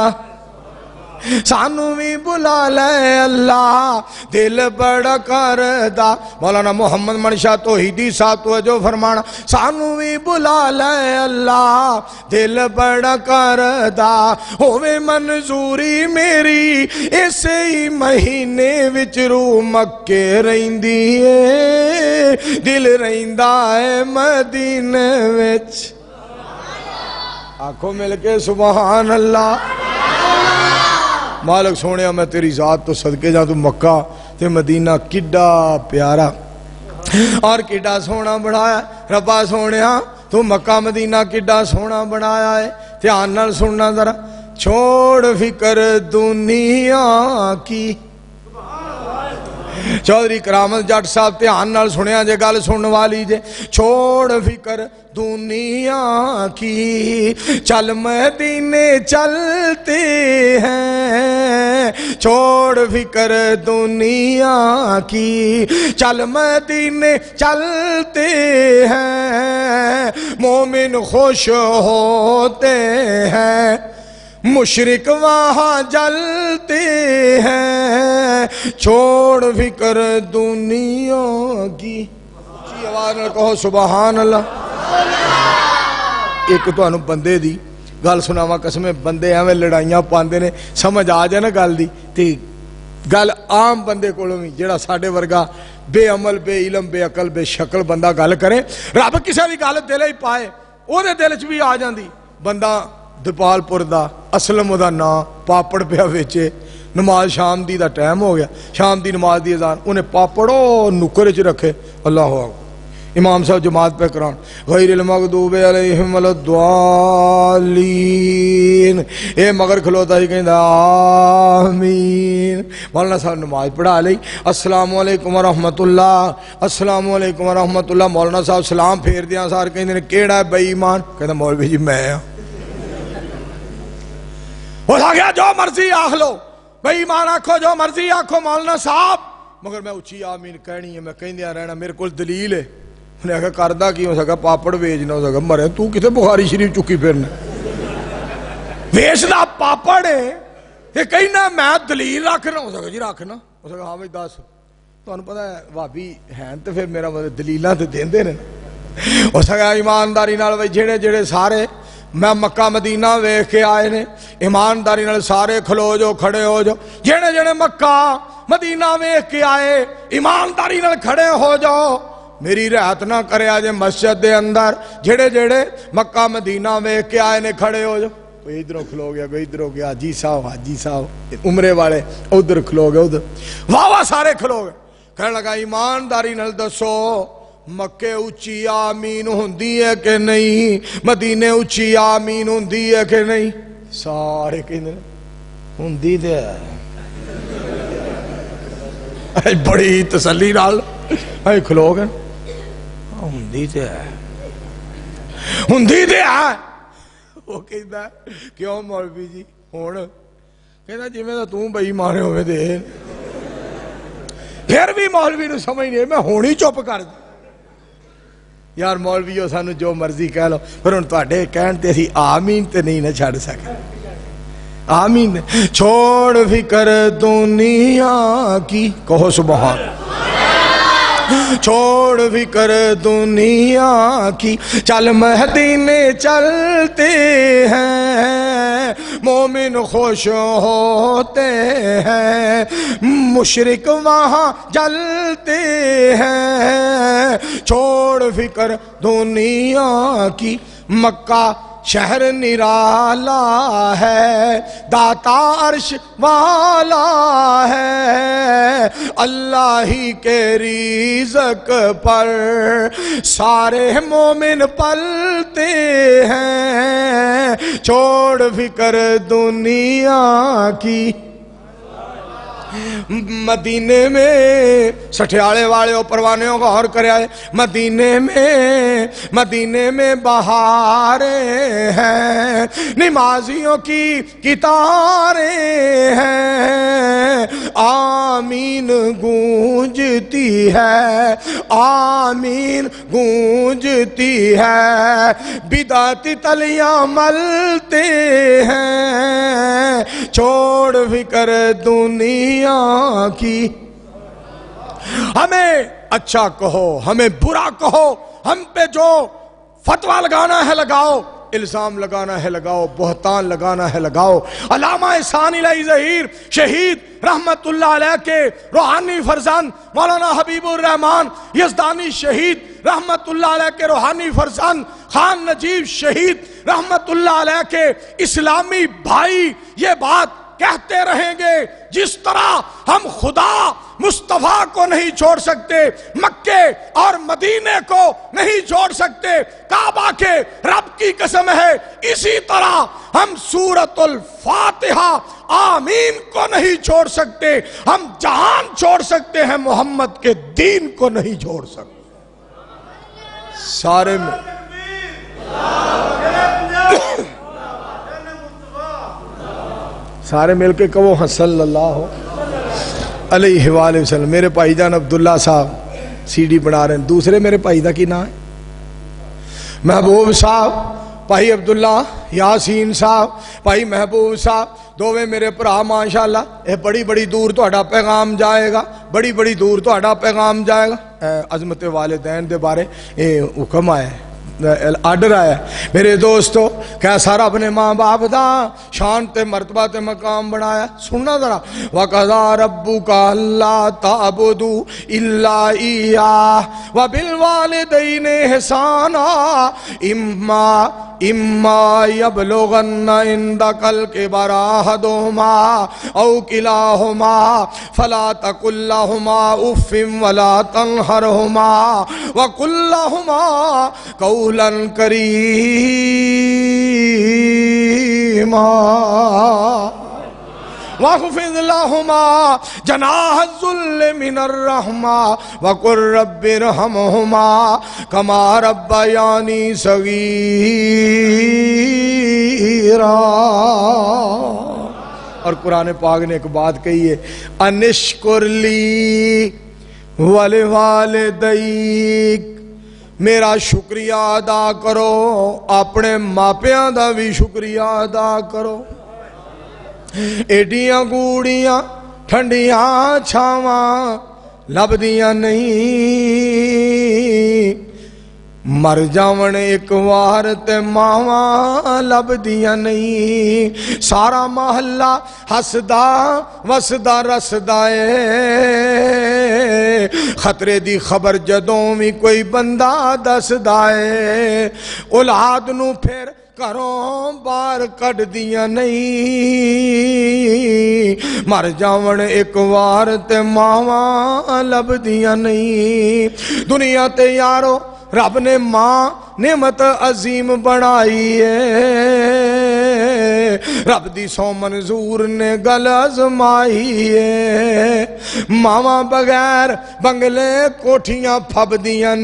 A: سانوں بھی بلا لے اللہ دل بڑا کردا مولانا محمد منشا توحیدی صاحب تو جو فرمانا سانوں بھی بلا لے اللہ دل بڑا کردا ہووے منظوری میری اسے ہی مہینے وچ رو مکے رہندی ہے دل رہندا ہے مدینے وچ آنکھوں مل کے سبحان اللہ مالک سونے میں تیری ذات تو صدقے جا تو مکہ تے مدینہ کڈا پیارا اور کڈا سونا بنایا ربا سونے تو مکہ مدینہ کڈا سونا بنایا ہے دھیان نال سننا ذرا چھوڑ فکر دنیا کی چودھری کرامت جٹ صاحب دھیان نال سنیا جے گل سنن والی جے چھوڑ فکر دنیا کی چل مدینے چلتے ہیں چھوڑ فکر دنیا کی چل مدینے چلتے ہیں مومن خوش ہوتے ہیں مشرک وہاں جلتے ہیں چھوڑ فکر دنیا کی اچھی آواز نہ کہو سبحان اللہ ایک تو انہوں بندے دی گل سناواں قسمیں بندے ایویں لڑائیاں پاندے نے سمجھ آ جائے نا گل دی تے گل عام بندے کولوں وی جڑا ساڈے ورگا بے عمل بے علم بے عقل بے شکل بندہ گل کرے رب کسے دی گل دل ہی پائے او دے دل چ بھی آ جاندی بندہ دپال پور دا اسلم دا نا پاپڑ پیا ویچے نماز شام دی دا ٹائم ہو گیا شام دی نماز دی اذان انہیں پاپڑو نکر چ رکھے اللہ اکبر امام صاحب جماعت پہ کران غیر المغضوب علیہم ولا الضالین اے مگر کھلوتا ہی کہیں آمین مولانا صاحب نماز پڑھا لئی السلام علیکم ورحمت اللہ السلام علیکم ورحمت اللہ مولانا صاحب سلام پھیر دیا سار کہیں کیڑا ہے بے ایمان کہتا مولوی جی میں ہوں ہو گیا جو مرضی آکھ لو بھئی ایمان آکھو جو مرضی آکھو مولانا صاحب مگر میں اچھی آمین کہنی ہے میں کہیں دیا رہنا میرے کول دلیل ہے انہیں کہا کردہ کی ہو سکا پاپڑ ویجنا ہو سکا مرے تو کتے بخاری شریف چکی پھرنا ویجنا پاپڑ ہے یہ کہنا میں دلیل رکھنا ہو سکا جی رکھنا ہو سکا ہاں بھائی دس تو انہوں پتا ہے وابی ہیں تو پھر میرا مطلب دلیلہ تو دین دے رہے ہو سکا ایمانداری نال بھائی جڑے جڑے سارے میں مکہ مدینہ ویکھ کے آئے نے ایمانداری نال سارے کھلو جو کھڑے ہو جو جڑے جڑے مکہ مدینہ ویکھ کے آئے ایمانداری نال کھڑے ہو جاؤ میری رعایت نہ کرے آجے مسجد دے اندر جڑے جڑے مکہ مدینہ ویکھ کے آئے نے کھڑے ہو جو کوئی ادھروں کھلو گیا کوئی ادھر ہو گیا، حاجی صاحب عمرے والے ادھر کھلو گئے، ادھر واہ واہ سارے کھلو گئے. کہنے لگا ایمانداری نال دسو مکے اچھی آمین ہوندی ہے کہ نہیں، مدینے اچھی آمین ہوندی ہے کہ نہیں؟ سارے کہنے ہوندی تے ہے. بڑی تسلی نال کھلو گئے، ہوندی تے ہے ہوندی تے ہے. وہ کہتا ہے کیوں مولوی جی ہون؟ کہتا جی میں تو بئی مانے ہوئے دے. پھر بھی مولوی نو سمجھ نہیں، میں ہونی چپ کر دی. یار مولویو سانو جو مرضی کہہ لو، پھر ان تواڈے کہن تے اسی آمین تے نہیں نہ چھڑ سکے. آمین. چھوڑ فکر دنیا کی، کہو سبحان. چھوڑ فکر دنیا کی، چل مدینے چلتے ہیں، مومن خوش ہوتے ہیں، مشرک وہاں جلتے ہیں. چھوڑ فکر دنیا کی، مکہ شہر نرالا ہے، داتا عرش والا ہے، اللہ ہی کے رزق پر سارے مومن پلتے ہیں. چھوڑ فکر دنیا کی. مدینے میں سٹھیالے والے پروانیوں کا غور کرے آئے، مدینے میں بہاریں ہیں، نمازیوں کی قطاریں ہیں، آمین گونجتی ہے، آمین گونجتی ہے، بدعتی تلیاں ملتے ہیں. چھوڑ فکر دنیا کی. ہمیں اچھا کہو، ہمیں برا کہو، ہم پہ جو فتوہ لگانا ہے لگاؤ، الزام لگانا ہے لگاؤ، بہتان لگانا ہے لگاؤ. علامہ احسان الہی ظہیر شہید رحمت اللہ علیہ کے روحانی فرزند مولانا حبیب الرحمن یزدانی شہید رحمت اللہ علیہ کے روحانی فرزند خان نجیب شہید رحمت اللہ علیہ کے اسلامی بھائی یہ بات کہتے رہیں گے. جس طرح ہم خدا مصطفیٰ کو نہیں چھوڑ سکتے، مکے اور مدینے کو نہیں چھوڑ سکتے، کعبہ کے رب کی قسم ہے، اسی طرح ہم سورۃ الفاتحہ آمین کو نہیں چھوڑ سکتے. ہم جہان چھوڑ سکتے ہیں، محمد کے دین کو نہیں چھوڑ سکتے. سارے میں سارے مل کے کہو صلی اللہ علیہ وآلہ وسلم. میرے بھائی جان عبداللہ صاحب سی ڈی بنا رہے ہیں. دوسرے میرے بھائی دا کی نام ہے محبوب صاحب، بھائی عبداللہ یاسین صاحب، بھائی محبوب صاحب، دوویں میرے بھرا ماشاءاللہ. یہ بڑی بڑی دور تہاڈا پیغام جائے گا، بڑی بڑی دور تہاڈا پیغام جائے گا. عظمت والدین دے بارے یہ حکم آیا ہے، آرڈر آیا ہے. میرے دوستو کیسا رب نے ماں باپ دا شان تے مرتبہ تے مقام بنایا. سننا ذرا، وَقَضَىٰ رَبُّكَ أَلَّا تَعْبُدُوا إِلَّا إِيَّاهُ وَبِالْوَالِدَيْنِ إِحْسَانًا إِمَّا يَبْلُغَنَّ عِندَكَ الْكِبَرَ أَحَدُهُمَا أَوْ كِلَاهُمَا فَلَا تَقُل لَّهُمَا أُفٍّ وَلَا تَنْهَرْهُمَا وَقُل لَّهُمَا قَوْلًا كَرِيمًا وَاخْفِضْ لَهُمَا جَنَاحَ الذُّلِّ مِنَ الرَّحْمَةِ وَقُل رَّبِّ ارْحَمْهُمَا كَمَا رَبَّيَانِي صَغِيرًا. اور قرآن پاک نے ایک بات کہی ہے، انشکر لی وَلِوَالِدَيْكَ، میرا شکریہ ادا کرو، اپنے ماپیاں دا بھی شکریہ ادا کرو. ایڈیاں گوڑیاں ٹھنڈیاں چھاواں لبدیاں نہیں، مر جاون ایک وار تے ماواں لبدیاں نہیں. سارا محلہ ہسدا وسدا رسدا اے، خطرے دی خبر جدوں بھی کوئی بندہ دسدا ہے اولاد نو پھر گھروں باہر کڈ دیاں نہیں مر جاون ایک وار تے ماواں لبدیاں نہیں دنیا تے یارو رب نے ماں نعمت عظیم بنائی ہے رب دی سو منظور نے گل ازمائی ہے ماواں بغیر بنگلے کوٹھیاں پھبدیاں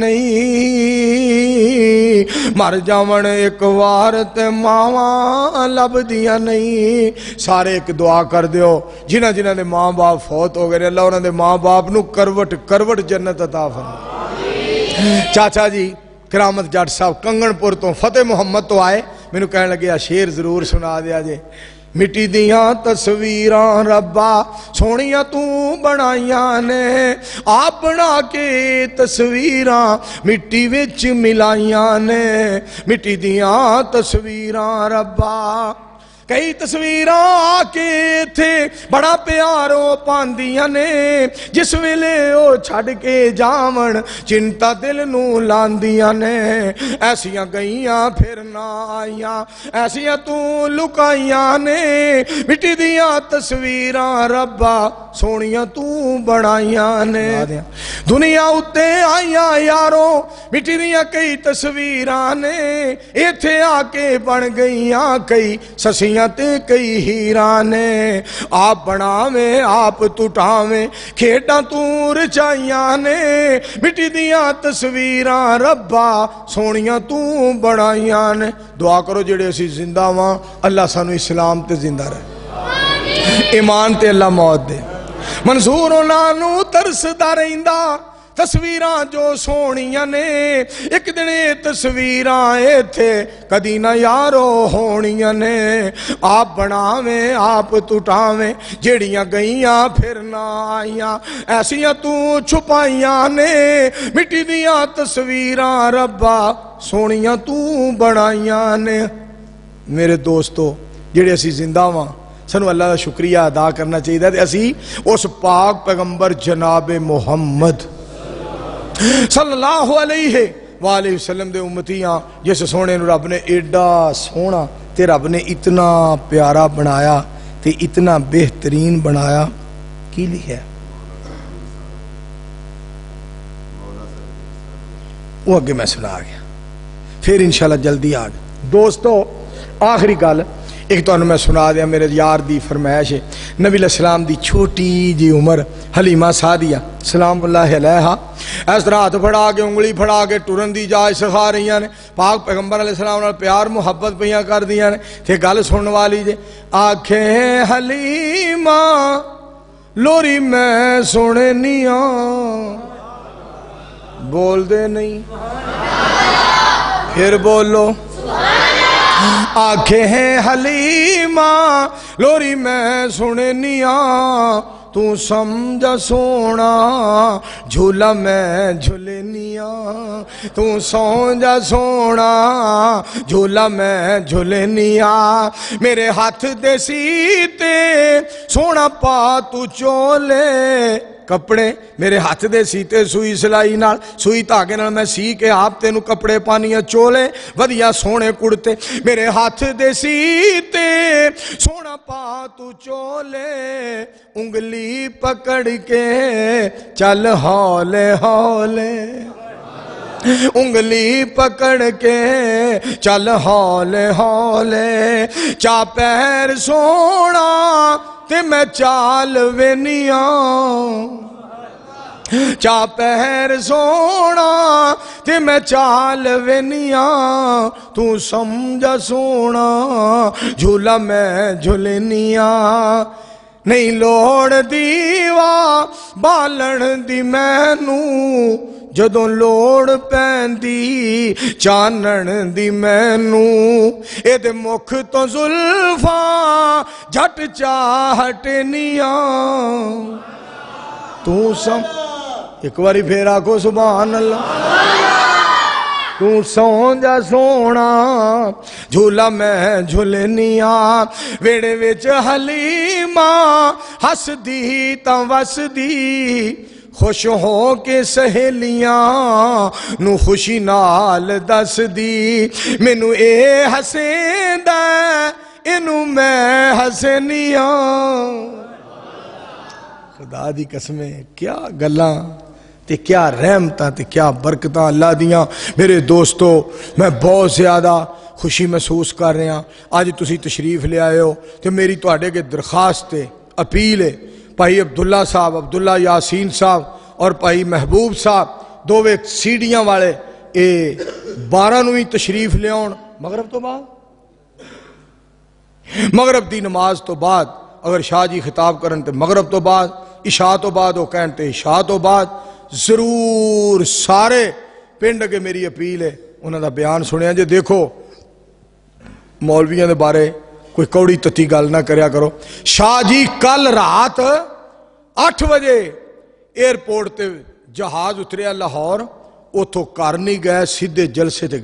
A: نہیں مر جاون ایک وار تے ماواں لبدیاں نہیں سارے ایک دعا کر دیو جنہ جنہ دے ماں باپ فوت ہو گئے اللہ انہاں دے ماں باپ نو کروٹ کروٹ جنت عطا فرمائے چاچا جی کرامت جٹ صاحب کنگن پور تو فتح محمد تو آئے میں نے کہنے لگے شیر ضرور سنا دیا جے مٹی دیاں تصویراں ربا سونیاں تو بنائیاں نے آپ بنا کے تصویراں مٹی وچ ملائیاں نے مٹی دیاں تصویراں ربا کئی تصویراں آکے تھے بڑا پیارو پاندیاں نے جس ویلے او چھڑ کے جاون چنتا دل نو لاندیاں نے ایسیاں گئیاں پھر نہ آئیاں ایسیاں تو لکائیاں نے مٹی دیاں تصویراں ربا سونیاں تو بنائیاں نے دنیا اتے آئیاں یارو مٹی دیاں کئی تصویراں نے ایتھے آکے بن گئیاں کئی سسیاں تے کئی ہیرانے آپ بناویں آپ ٹوٹاویں کھیڈاں تو رچائیاں نے مٹی دیاں تصویراں ربا سونیاں تو بنائیاں نے دعا کرو جڑے اسی زندہ وہاں اللہ سانو اسلام تے زندہ رہے ایمان تے اللہ موت دے منظور انہوں ترس دا رہندہ تصویراں جو سونیاں نے ایک دن تصویراں تھے کدی نہ یارو ہونیاں نے آپ بناویں آپ ٹوٹاویں جیڑیاں گئیاں پھر نہ آئیاں ایسیاں تو چھپائیاں نے مٹی دیاں تصویراں ربا سونیاں تو بنائیاں نے میرے دوستو جیڑے اسی زندہ وہاں سنو اللہ کا شکریہ ادا کرنا چاہیے تھے اسی اس پاک پیغمبر جناب محمد صلی اللہ علیہ وآلہ وسلم دے امتیاں جس سونے نو رب نے ایڈا سونا تے رب نے اتنا پیارا بنایا تے اتنا بہترین بنایا کی لکھا ہے وہ اگے میں سنا گیا پھر انشاءاللہ جلدی آگا دوستو آخری گل ایک تو میں سنا دیا میرے یار دی فرمائش ہے نبی علیہ السلام دی چھوٹی جی عمر حلیمہ سعدیہ سلام اللہ علیہا اس طرح ہاتھ پھڑا کے انگلی پھڑا کے ٹرن دی جائے سکھا رہی ہیں پاک پیغمبر علیہ السلام نے پیار محبت پیاں کر دیا نے تھے گل سنن والی جے آنکھیں حلیمہ لوری میں سننیاں بول دے نہیں پھر بولو آنکھیں ہیں حلیمہ لوری میں سننیاں تو سمجھا سونا جھولا میں جھولنیاں تو سمجھا سونا جھولا میں جھولنیاں میرے ہاتھ دے سیتے سونا پا تو چولے کپڑے میرے ہاتھ دے سیتے سوئی سلائی نال سوئی تاکے نال میں سی کے آپ تینو کپڑے پانیاں چولے ودیا سونے کڑتے میرے ہاتھ دے سیتے سونا پا تو چولے انگلی پکڑ کے چل ہولے ہولے انگلی پکڑ کے چل ہولے ہولے چا پیر سونا تے میں چال وینیاں چا پہر سونا تے میں چال وینیاں تو سمجھا سونا جھولا میں جھولنیاں نہیں لوڑ دیوا بالن دی مینو جدوں لوڑ پیندی چانن دی مینو اے دے مکھ تو زلفاں جھٹ چاہٹنیاں تو سم ایک باری پھر آکھو سبحان اللہ تو سونجا سونا جھولا میں جھولنیاں ویڑے وچ حلیمہ ہس دی تا وس دی خوش ہو کے سہیلیاں نو خوشی نال دس دی مینو اے حسیندا اینو میں حسینیاں خدا دی قسمیں کیا گلاں تے کیا رحمتاں تے کیا برکتاں اللہ دیاں میرے دوستو میں بہت زیادہ خوشی محسوس کر رہے ہیں آج تسی تشریف لے آئے ہو تے میری تواڈے کے درخواست ہے اپیل ہے بھائی عبداللہ صاحب عبداللہ یاسین صاحب اور بھائی محبوب صاحب دووے سیڑیاں والے اے 12 نو ہی تشریف لے آن مغرب تو بعد مغرب دی نماز تو بعد اگر شاہ جی خطاب کرن تے مغرب تو بعد عشاء تو بعد وہ کہن تے عشاء تو بعد ضرور سارے پنڈ کے میری اپیل ہے انہوں دا بیان سنیا جے دیکھو مولویاں دے بارے کوئی کوڑی تتی گل نہ کریا کرو شاہ جی کل رات 8 بجے ایئرپورٹ تے جہاز اتریا لاہور اتھوں کر نہیں گئے سیدھے جلسے تے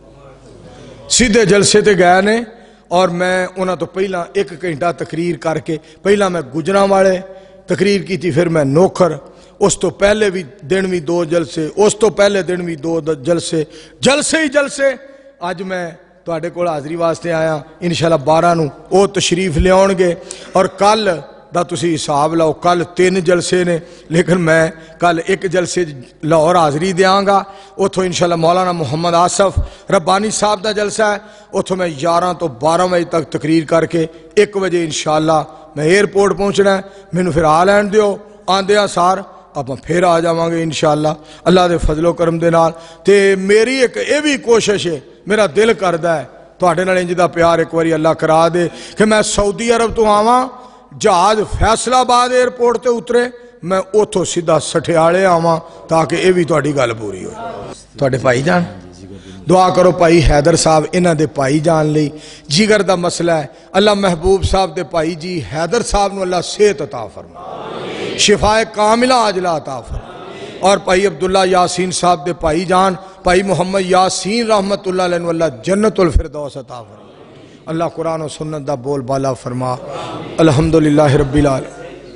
A: گئے نے اور میں انہاں تو پہلا 1 گھنٹہ تقریر کر کے پہلا میں گجراں والے تقریر کی تھی پھر میں نوکھر اس تو پہلے بھی دن بھی 2 جلسے اس تو پہلے دن بھی 2 جلسے آج میں تواڈے کول حاضری واسطے آیا انشاءاللہ 12 نو او تشریف لے آن گے اور کل دا تسی حساب لاؤ کل 3 جلسے نے لیکن میں کل 1 جلسے لاہور حاضری دیاں گا اتھوں انشاءاللہ مولانا محمد آصف ربانی صاحب دا جلسہ ہے اتھوں میں 11 تو 12 بجے تک تقریر کر کے 1 بجے انشاءاللہ میں ایئرپورٹ پہنچنا ہے مینوں پھر آ لین دیو آندیاں سار آپ پھر آ جاواں گے انشاءاللہ اللہ دے فضل و کرم دے نال تے میری ایک اے بھی کوشش ہے میرا دل کردا ہے تواڈے نال انج دا پیار ایک واری اللہ کرا دے کہ میں سعودی عرب تو آواں جہاز فیصل آباد ایئرپورٹ تے اترے میں اتھوں سیدھا سٹھیالے آواں تاکہ اے بھی تواڈی گل پوری ہوئے تواڈے بھائی جان دعا کرو بھائی حیدر صاحب انہاں دے بھائی جان لئی جگر دا مسئلہ ہے اللہ محبوب صاحب دے بھائی جی حیدر صاحب نو اللہ صحت عطا فرمائے شفائے کاملہ عاجلہ عطا فرمائے اور بھائی عبداللہ یاسین صاحب دے بھائی جان بھائی محمد یاسین رحمت اللہ علیہ نو اللہ جنت الفردوس عطا فرمائے اللہ قرآن و سنت دا بول بالا فرما الحمدللہ رب العالمین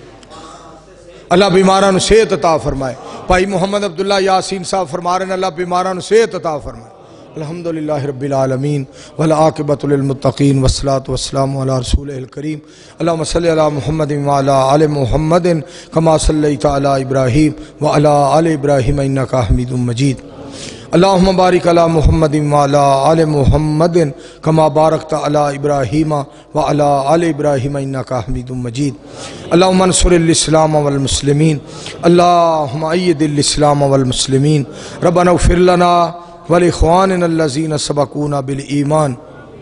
A: اللہ بیماران صحت عطا فرمائے بھائی محمد عبداللہ یاسین صاحب فرما رہے ہیں اللہ بیماران صحت عطا فرمائے الحمدللہ رب العالمین والعاقبۃ للمتقین والصلاة والسلام علی رسولہ الکریم اللہم صلی علی محمد وعلی آل محمد کما صلیت علی ابراہیم وعلی آل ابراہیم انکا حمید مجید اللہم بارک علی محمد وعلی آل محمد کما بارکت علی ابراہیم وعلی آل ابراہیم انکا حمید مجید اللہم انصر الاسلام والمسلمین اللہم اید الاسلام والمسلمین ربنا اغفر لنا وَلِإِخْوَانِنَا الَّذِينَ سَبَقُونَا بِالْإِيمَانِ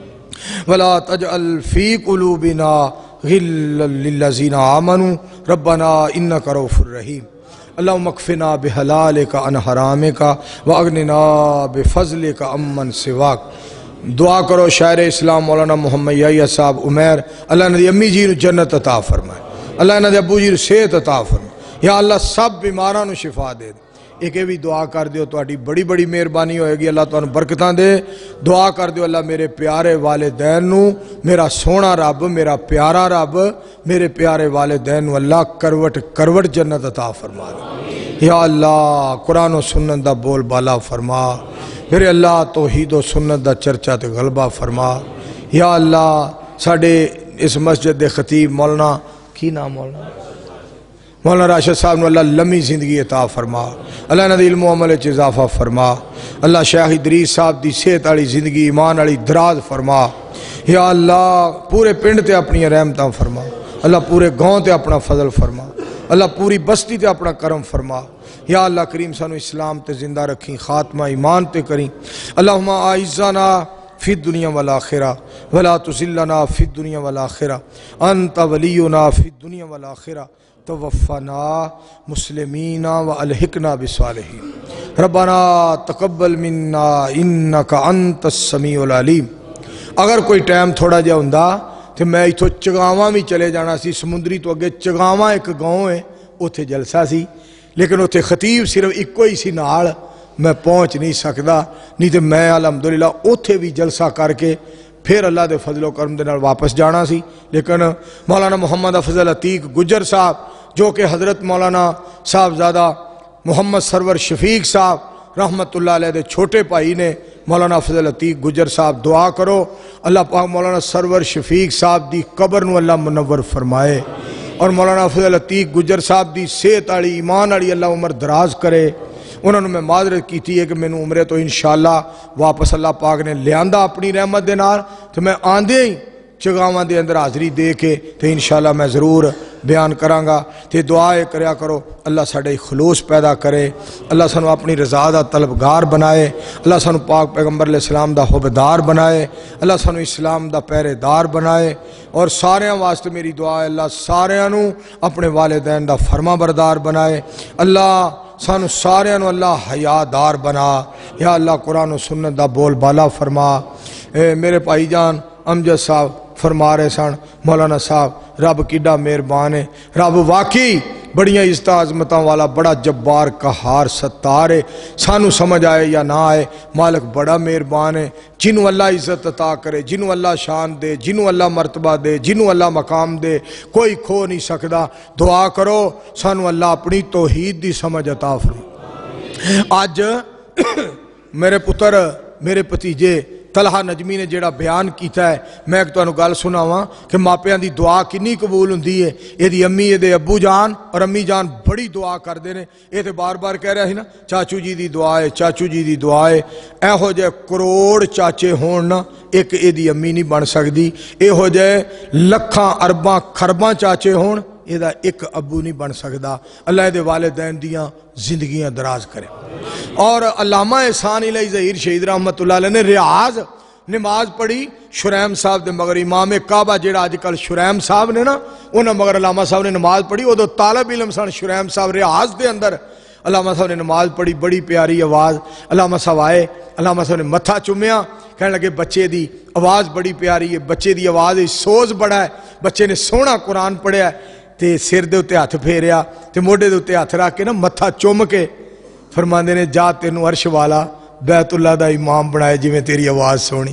A: وَلَا تَجْعَلْ فِي قُلُوبِنَا غِلًّا لِلَّذِينَ آمَنُوا رَبَّنَا إِنَّكَ رَءُوفٌ رَحِيمٌ اللهم اكفنا بحلالك عن حرامك واغننا بفضلك عمن سواك دعا کرو شاعر اسلام مولانا محمد یحییٰ صاحب عمیر اللہ نے امی جی نو جنت عطا فرمائے اللہ نے ابو جی نو صحت عطا فرمائے یا اللہ سب بیماراں نو شفا دے ایک بھی دعا کر دیو تواڈی بڑی بڑی مہربانی ہوئے گی اللہ تانوں برکتاں دے دعا کر دیو اللہ میرے پیارے والدین نو میرا سونا رب میرا پیارا رب میرے پیارے والدین نو اللہ کروٹ کروٹ جنت عطا فرما دے یا اللہ قرآن و سنت دا بول بالا فرما میرے اللہ توحید و سنت دا چرچا تے غلبہ فرما یا اللہ ساڈے اس مسجد دے خطیب مولانا کی نام مولانا راشد صاحب نو اللہ لمبی زندگی عطا فرما اللہ نے علم و عمل اضافہ فرما اللہ شیخ ادریس صاحب دی صحت والی زندگی ایمان والی دراز فرما یا اللہ پورے پنڈ تے اپنی رحمتاں فرما اللہ پورے گاؤں تے اپنا فضل فرما اللہ پوری بستی تے اپنا کرم فرما یا اللہ کریم سانو اسلام تے زندہ رکھیں خاتمہ ایمان تے کریں اللہم اعزنا فی الدنیا والآخرہ ولا تذلنا فی الدنیا والآخرہ انت ولینا فی الدنیا والآخرہ توفنا مسلمین والحقنا بالصالحین ربنا تقبل منا انکا انت السمیع العلیم اگر کوئی ٹائم تھوڑا جا ہوندا تو میں ایتھوں چگاواں بھی چلے جانا سی سمندری تو اگے چگاواں ایک گاؤں ہے اتھے جلسہ سی لیکن اتھے خطیب صرف ایک کوئی سی نال میں پہنچ نہیں سکدا نہیں تو میں الحمدللہ اتھے بھی جلسہ کر کے پھر اللہ دے فضل و کرم دے نال واپس جانا سی لیکن مولانا محمد افضل عتیق گجر صاحب جو کہ حضرت مولانا صاحبزادہ محمد سرور شفیق صاحب رحمت اللہ علیہ دے چھوٹے بھائی نے مولانا فضل عتیق گجر صاحب دعا کرو اللہ پاک مولانا سرور شفیق صاحب دی قبر نو اللہ منور فرمائے اور مولانا فضل عتیق گجر صاحب دی صحت والی ایمان والی اللہ عمر دراز کرے انہوں نے میں معذرت کیتی ہے کہ میں نے عمرے تو انشاءاللہ واپس اللہ پاک نے لیاندہ اپنی رحمت دے نال تو میں آندے ہی چگاواں دے اندر حاضری دے کے تو انشاءاللہ میں ضرور بیان کرانگا تے دعائے کریا کرو اللہ ساڑے خلوص پیدا کرے اللہ سانو اپنی رضا دا طلبگار بنائے اللہ سانو پاک پیغمبر علیہ السلام دا حبدار بنائے اللہ سانو اسلام دا پہرے دار بنائے اور ساریاں واسطے میری دعا ہے اللہ ساریاں نو اپنے والدین دا فرما بردار بنائے اللہ سانو ساریاں نو اللہ حیا دار بنا یا اللہ قرآن و سنت دا بول بالا فرما میرے بھائی جان امجد صاحب فرما رہے سن مولانا صاحب رب کیڈا مہربان ہے رب واقعی بڑیاں عزت عظمتاں والا بڑا جبار قہار ستار ہے سانو سمجھ آئے یا نہ آئے مالک بڑا مہربان ہے جنوں اللہ عزت عطا کرے جنوں اللہ شان دے جنوں اللہ مرتبہ دے جنوں اللہ مقام دے کوئی کھو نہیں سکدا دعا کرو سانو اللہ اپنی توحید دی سمجھ عطا فرمائے آج میرے پتر میرے پتیجے طلحہ نجمی نے جیڑا بیان کیتا ہے میں ایک تو انہوں گال سناواں کہ ماپیاں دی دعا کنی قبول ہوندی ہے یہ دی امی یہ دے ابو جان اور امی جان بڑی دعا کر دینے یہ تے بار بار کہہ رہا ہے نا چاچو جی دی دعا ہے چاچو جی دی دعا ہے اے ہو جائے کروڑ چاچے ہون نا ایک اے دی امی نہیں بن سکتی اے ہو جائے لکھاں ارباں خرباں چاچے ہون یہ دا ایک ابو نہیں بن سکتا اللہ دے والدین دیاں زندگیاں دراز کرے اور علامہ احسان الہی ظہیر شہید رحمت اللہ علیہ نے ریاض نماز پڑھی شریم صاحب دے مگر امام کعبہ جیڑا آج کل شریم صاحب نے نا انہاں مگر علامہ صاحب نے نماز پڑھی وہ دو طالب علم سن شریم صاحب ریاض دے اندر علامہ صاحب نے نماز پڑھی بڑی پیاری آواز علامہ صاحب آئے علامہ صاحب نے متھا چومیا کہنے لگے بچے دی آواز بڑی پیاری ہے بچے دی آواز سوز بڑا ہے بچے نے سونا قرآن پڑھیا ہے تے سر دے اتے ہاتھ پھیریا تے موڈے دے اتے ہاتھ رکھ کے نا متھا چوم کے فرماندے نے جا تینوں عرش والا بیت اللہ دا امام بنائے جی میں تیری آواز سونی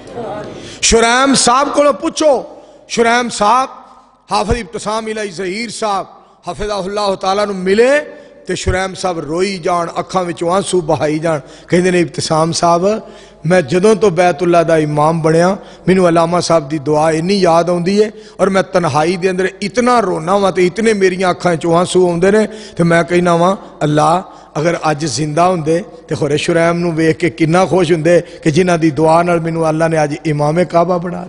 A: شریم صاحب کو پوچھو شریم صاحب حافظ ابتسام الہی ظہیر صاحب حفظہ اللہ تعالیٰ نو ملے تے شریم صاحب روئی جان اکھاں وچوں آنسو بہائی جان کہندے نے ابتسام صاحب میں جدوں تو بیت اللہ دا امام بنیا مینوں علامہ صاحب دی دعا اتنی یاد آندی ہے اور میں تنہائی دے اندر اتنا رونا وا تے اتنے میریاں اکھاں وچوں آنسو آندے نے تے میں کہنا وا اللہ اگر اج زندہ ہوندے تے خورے شریم نو ویکھ کے کنا خوش ہوندے کہ جنہاں دی دعا نال مینوں اللہ نے اج امام کعبہ بنا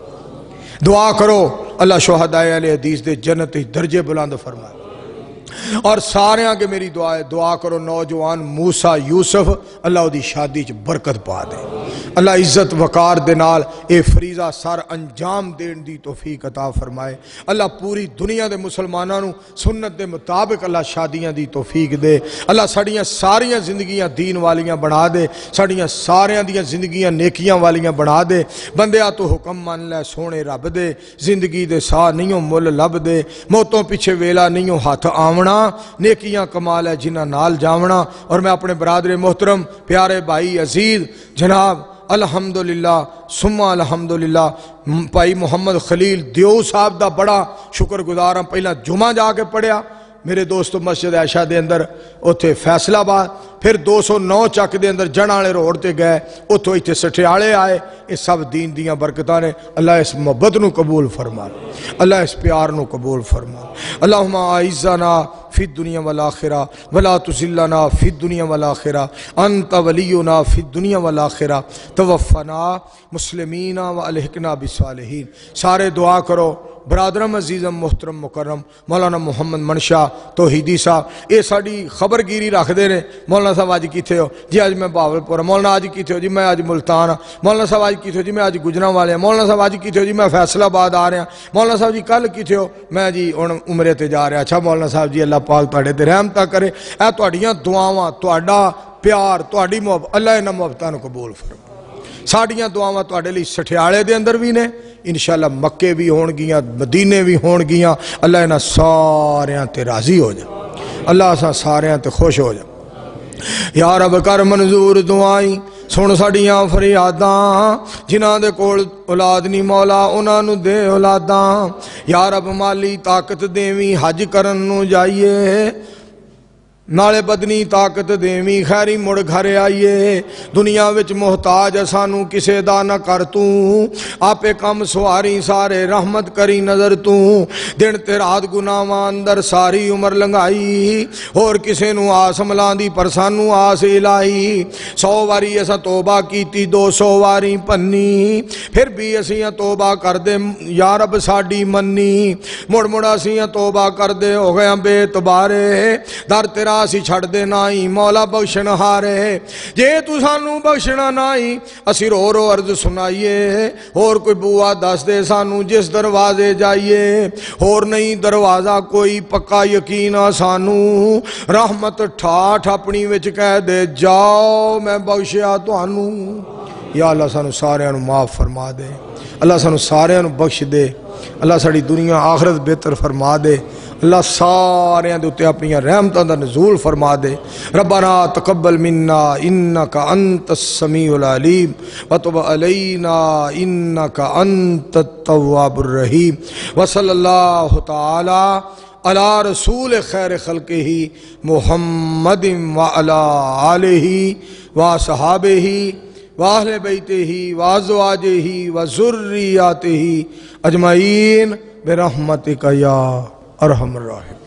A: دیا دعا کرو اللہ شہداء اہل حدیث دے جنت درجے بلند فرمائے اور سارے آگے میری دعا ہے دعا کرو نوجوان موسیٰ یوسف اللہ دی شادی چ برکت پا دے اللہ عزت وقار دے نال اے فریضہ سار انجام دین دی توفیق عطا فرمائے اللہ پوری دنیا دے مسلمانوں سنت دے مطابق اللہ شادیاں دی توفیق دے اللہ ساڑیاں ساریاں زندگیاں دین والیاں بنا دے ساڑیاں ساریاں دیاں زندگیاں نیکیاں والیاں بنا دے بندیاں تو حکم مان لے سونے رب دے زندگی دے ساہ نہیں مل لب دے موتوں پیچھے ویلا نہیں ہاتھ آونا نیکیاں کمال ہے جنہ نال جاونا اور میں اپنے برادر محترم پیارے بھائی عزیز جناب الحمدللہ ثم الحمدللہ بھائی محمد خلیل دیو صاحب دا بڑا شکر گزار ہوں پہلا جمعہ جا کے پڑھیا میرے دوستو مسجد عائشہ دے اندر اتھے فیصلہ آباد پھر 209 چک دے اندر جنالے روڈ تے گئے اتھو ایتھے سٹھیالے آئے اس سب دین دیاں برکتاں نے اللہ اس محبت نو قبول فرما اللہ اس پیار نو قبول فرما اللہم اعزنا فی الدنیا والآخرہ ولا تذلنا فی الدنیا والآخرہ انت ولینا فی الدنیا والآخرہ توفنا مسلمین والحقنا بالصالحین سارے دعا کرو برادرم عزیزم محترم مکرم مولانا محمد منشا توحیدی صاحب یہ ساری خبر گیری رکھ دے رہے مولانا صاحب آج کیتے ہو جی آج میں باولپور مولانا آج کیتے ہو جی میں آج ملتان مولانا صاحب آج کیتے ہو جی میں آج گجراں والے مولانا صاحب آج کیتے ہو جی میں فیصلہ آباد آ رہا ہوں مولانا صاحب جی کل کیتے ہو میں جی ہن عمرے تے جا رہا اچھا مولانا صاحب جی اللہ پاک تواڈے تے رحمتاں کرے اے تواڈیاں دعاواں تواڈا پیار تواڈی محبت اللہ انہاں محبتاں نو قبول فرمائے ساڑیاں دعاواں تواڈے لئی سٹھیالے دے اندر بھی نے انشاءاللہ مکے بھی ہون گیاں مدینے بھی ہون گیاں اللہ انہاں ساریاں تے راضی ہو جا اللہ اساں ساریاں تے خوش ہو جا یا رب کر منظور دعائیں سن ساڈیاں فریاداں جنہاں دے کول اولاد نہیں مولا انہاں نو دے اولاداں یا رب مالی طاقت دیویں حج کرن نو جائیے نالے بدنی طاقت دیویں خیری مڑ گھر آئیے دنیا وچ محتاج سانو کسے دا نہ کر تو آپے کم سواری سارے رحمت کری نظر تو دن تے رات گناہاں اندر ساری عمر لنگائی اور کسے نو آس ملاندی پر سانو آس الہی 100 واری اسا توبہ کیتی 200 واری پنی پھر بھی اسیاں توبہ کر دے یا رب ساڈی منی مڑ مڑ اسیاں توبہ کر دے ہو گیا بے تبارے در تیرا اسی چھڑ دے نائی مولا بخشن ہارے جے تو سانو بخشنا نائی اسی رو رو عرض سنائیے اور کوئی بوا دس دے سانو جس دروازے جائیے اور نہیں دروازہ کوئی پکا یقین سانو رحمت ٹھاٹھ اپنی وچ کہہ دے جاؤ میں بخشیا توانو یا اللہ سانو سارے انو معاف فرما دے اللہ سانو سارے انو بخش دے اللہ ساڑی دنیا آخرت بہتر فرما دے اللہ سارے دوتے اپنی رحمتاں دا نزول فرما دے ربنا تقبل منا انکا انت السمیع العلیم وتب علینا انکا انت التواب الرحیم وصلی اللہ تعالی علی رسول خیر خلقہ محمد وعلی آلہ وصحابہ وآل بیتہ وازواجہ وذریاتہ اجمعین برحمتک یا ارحم الراحمین.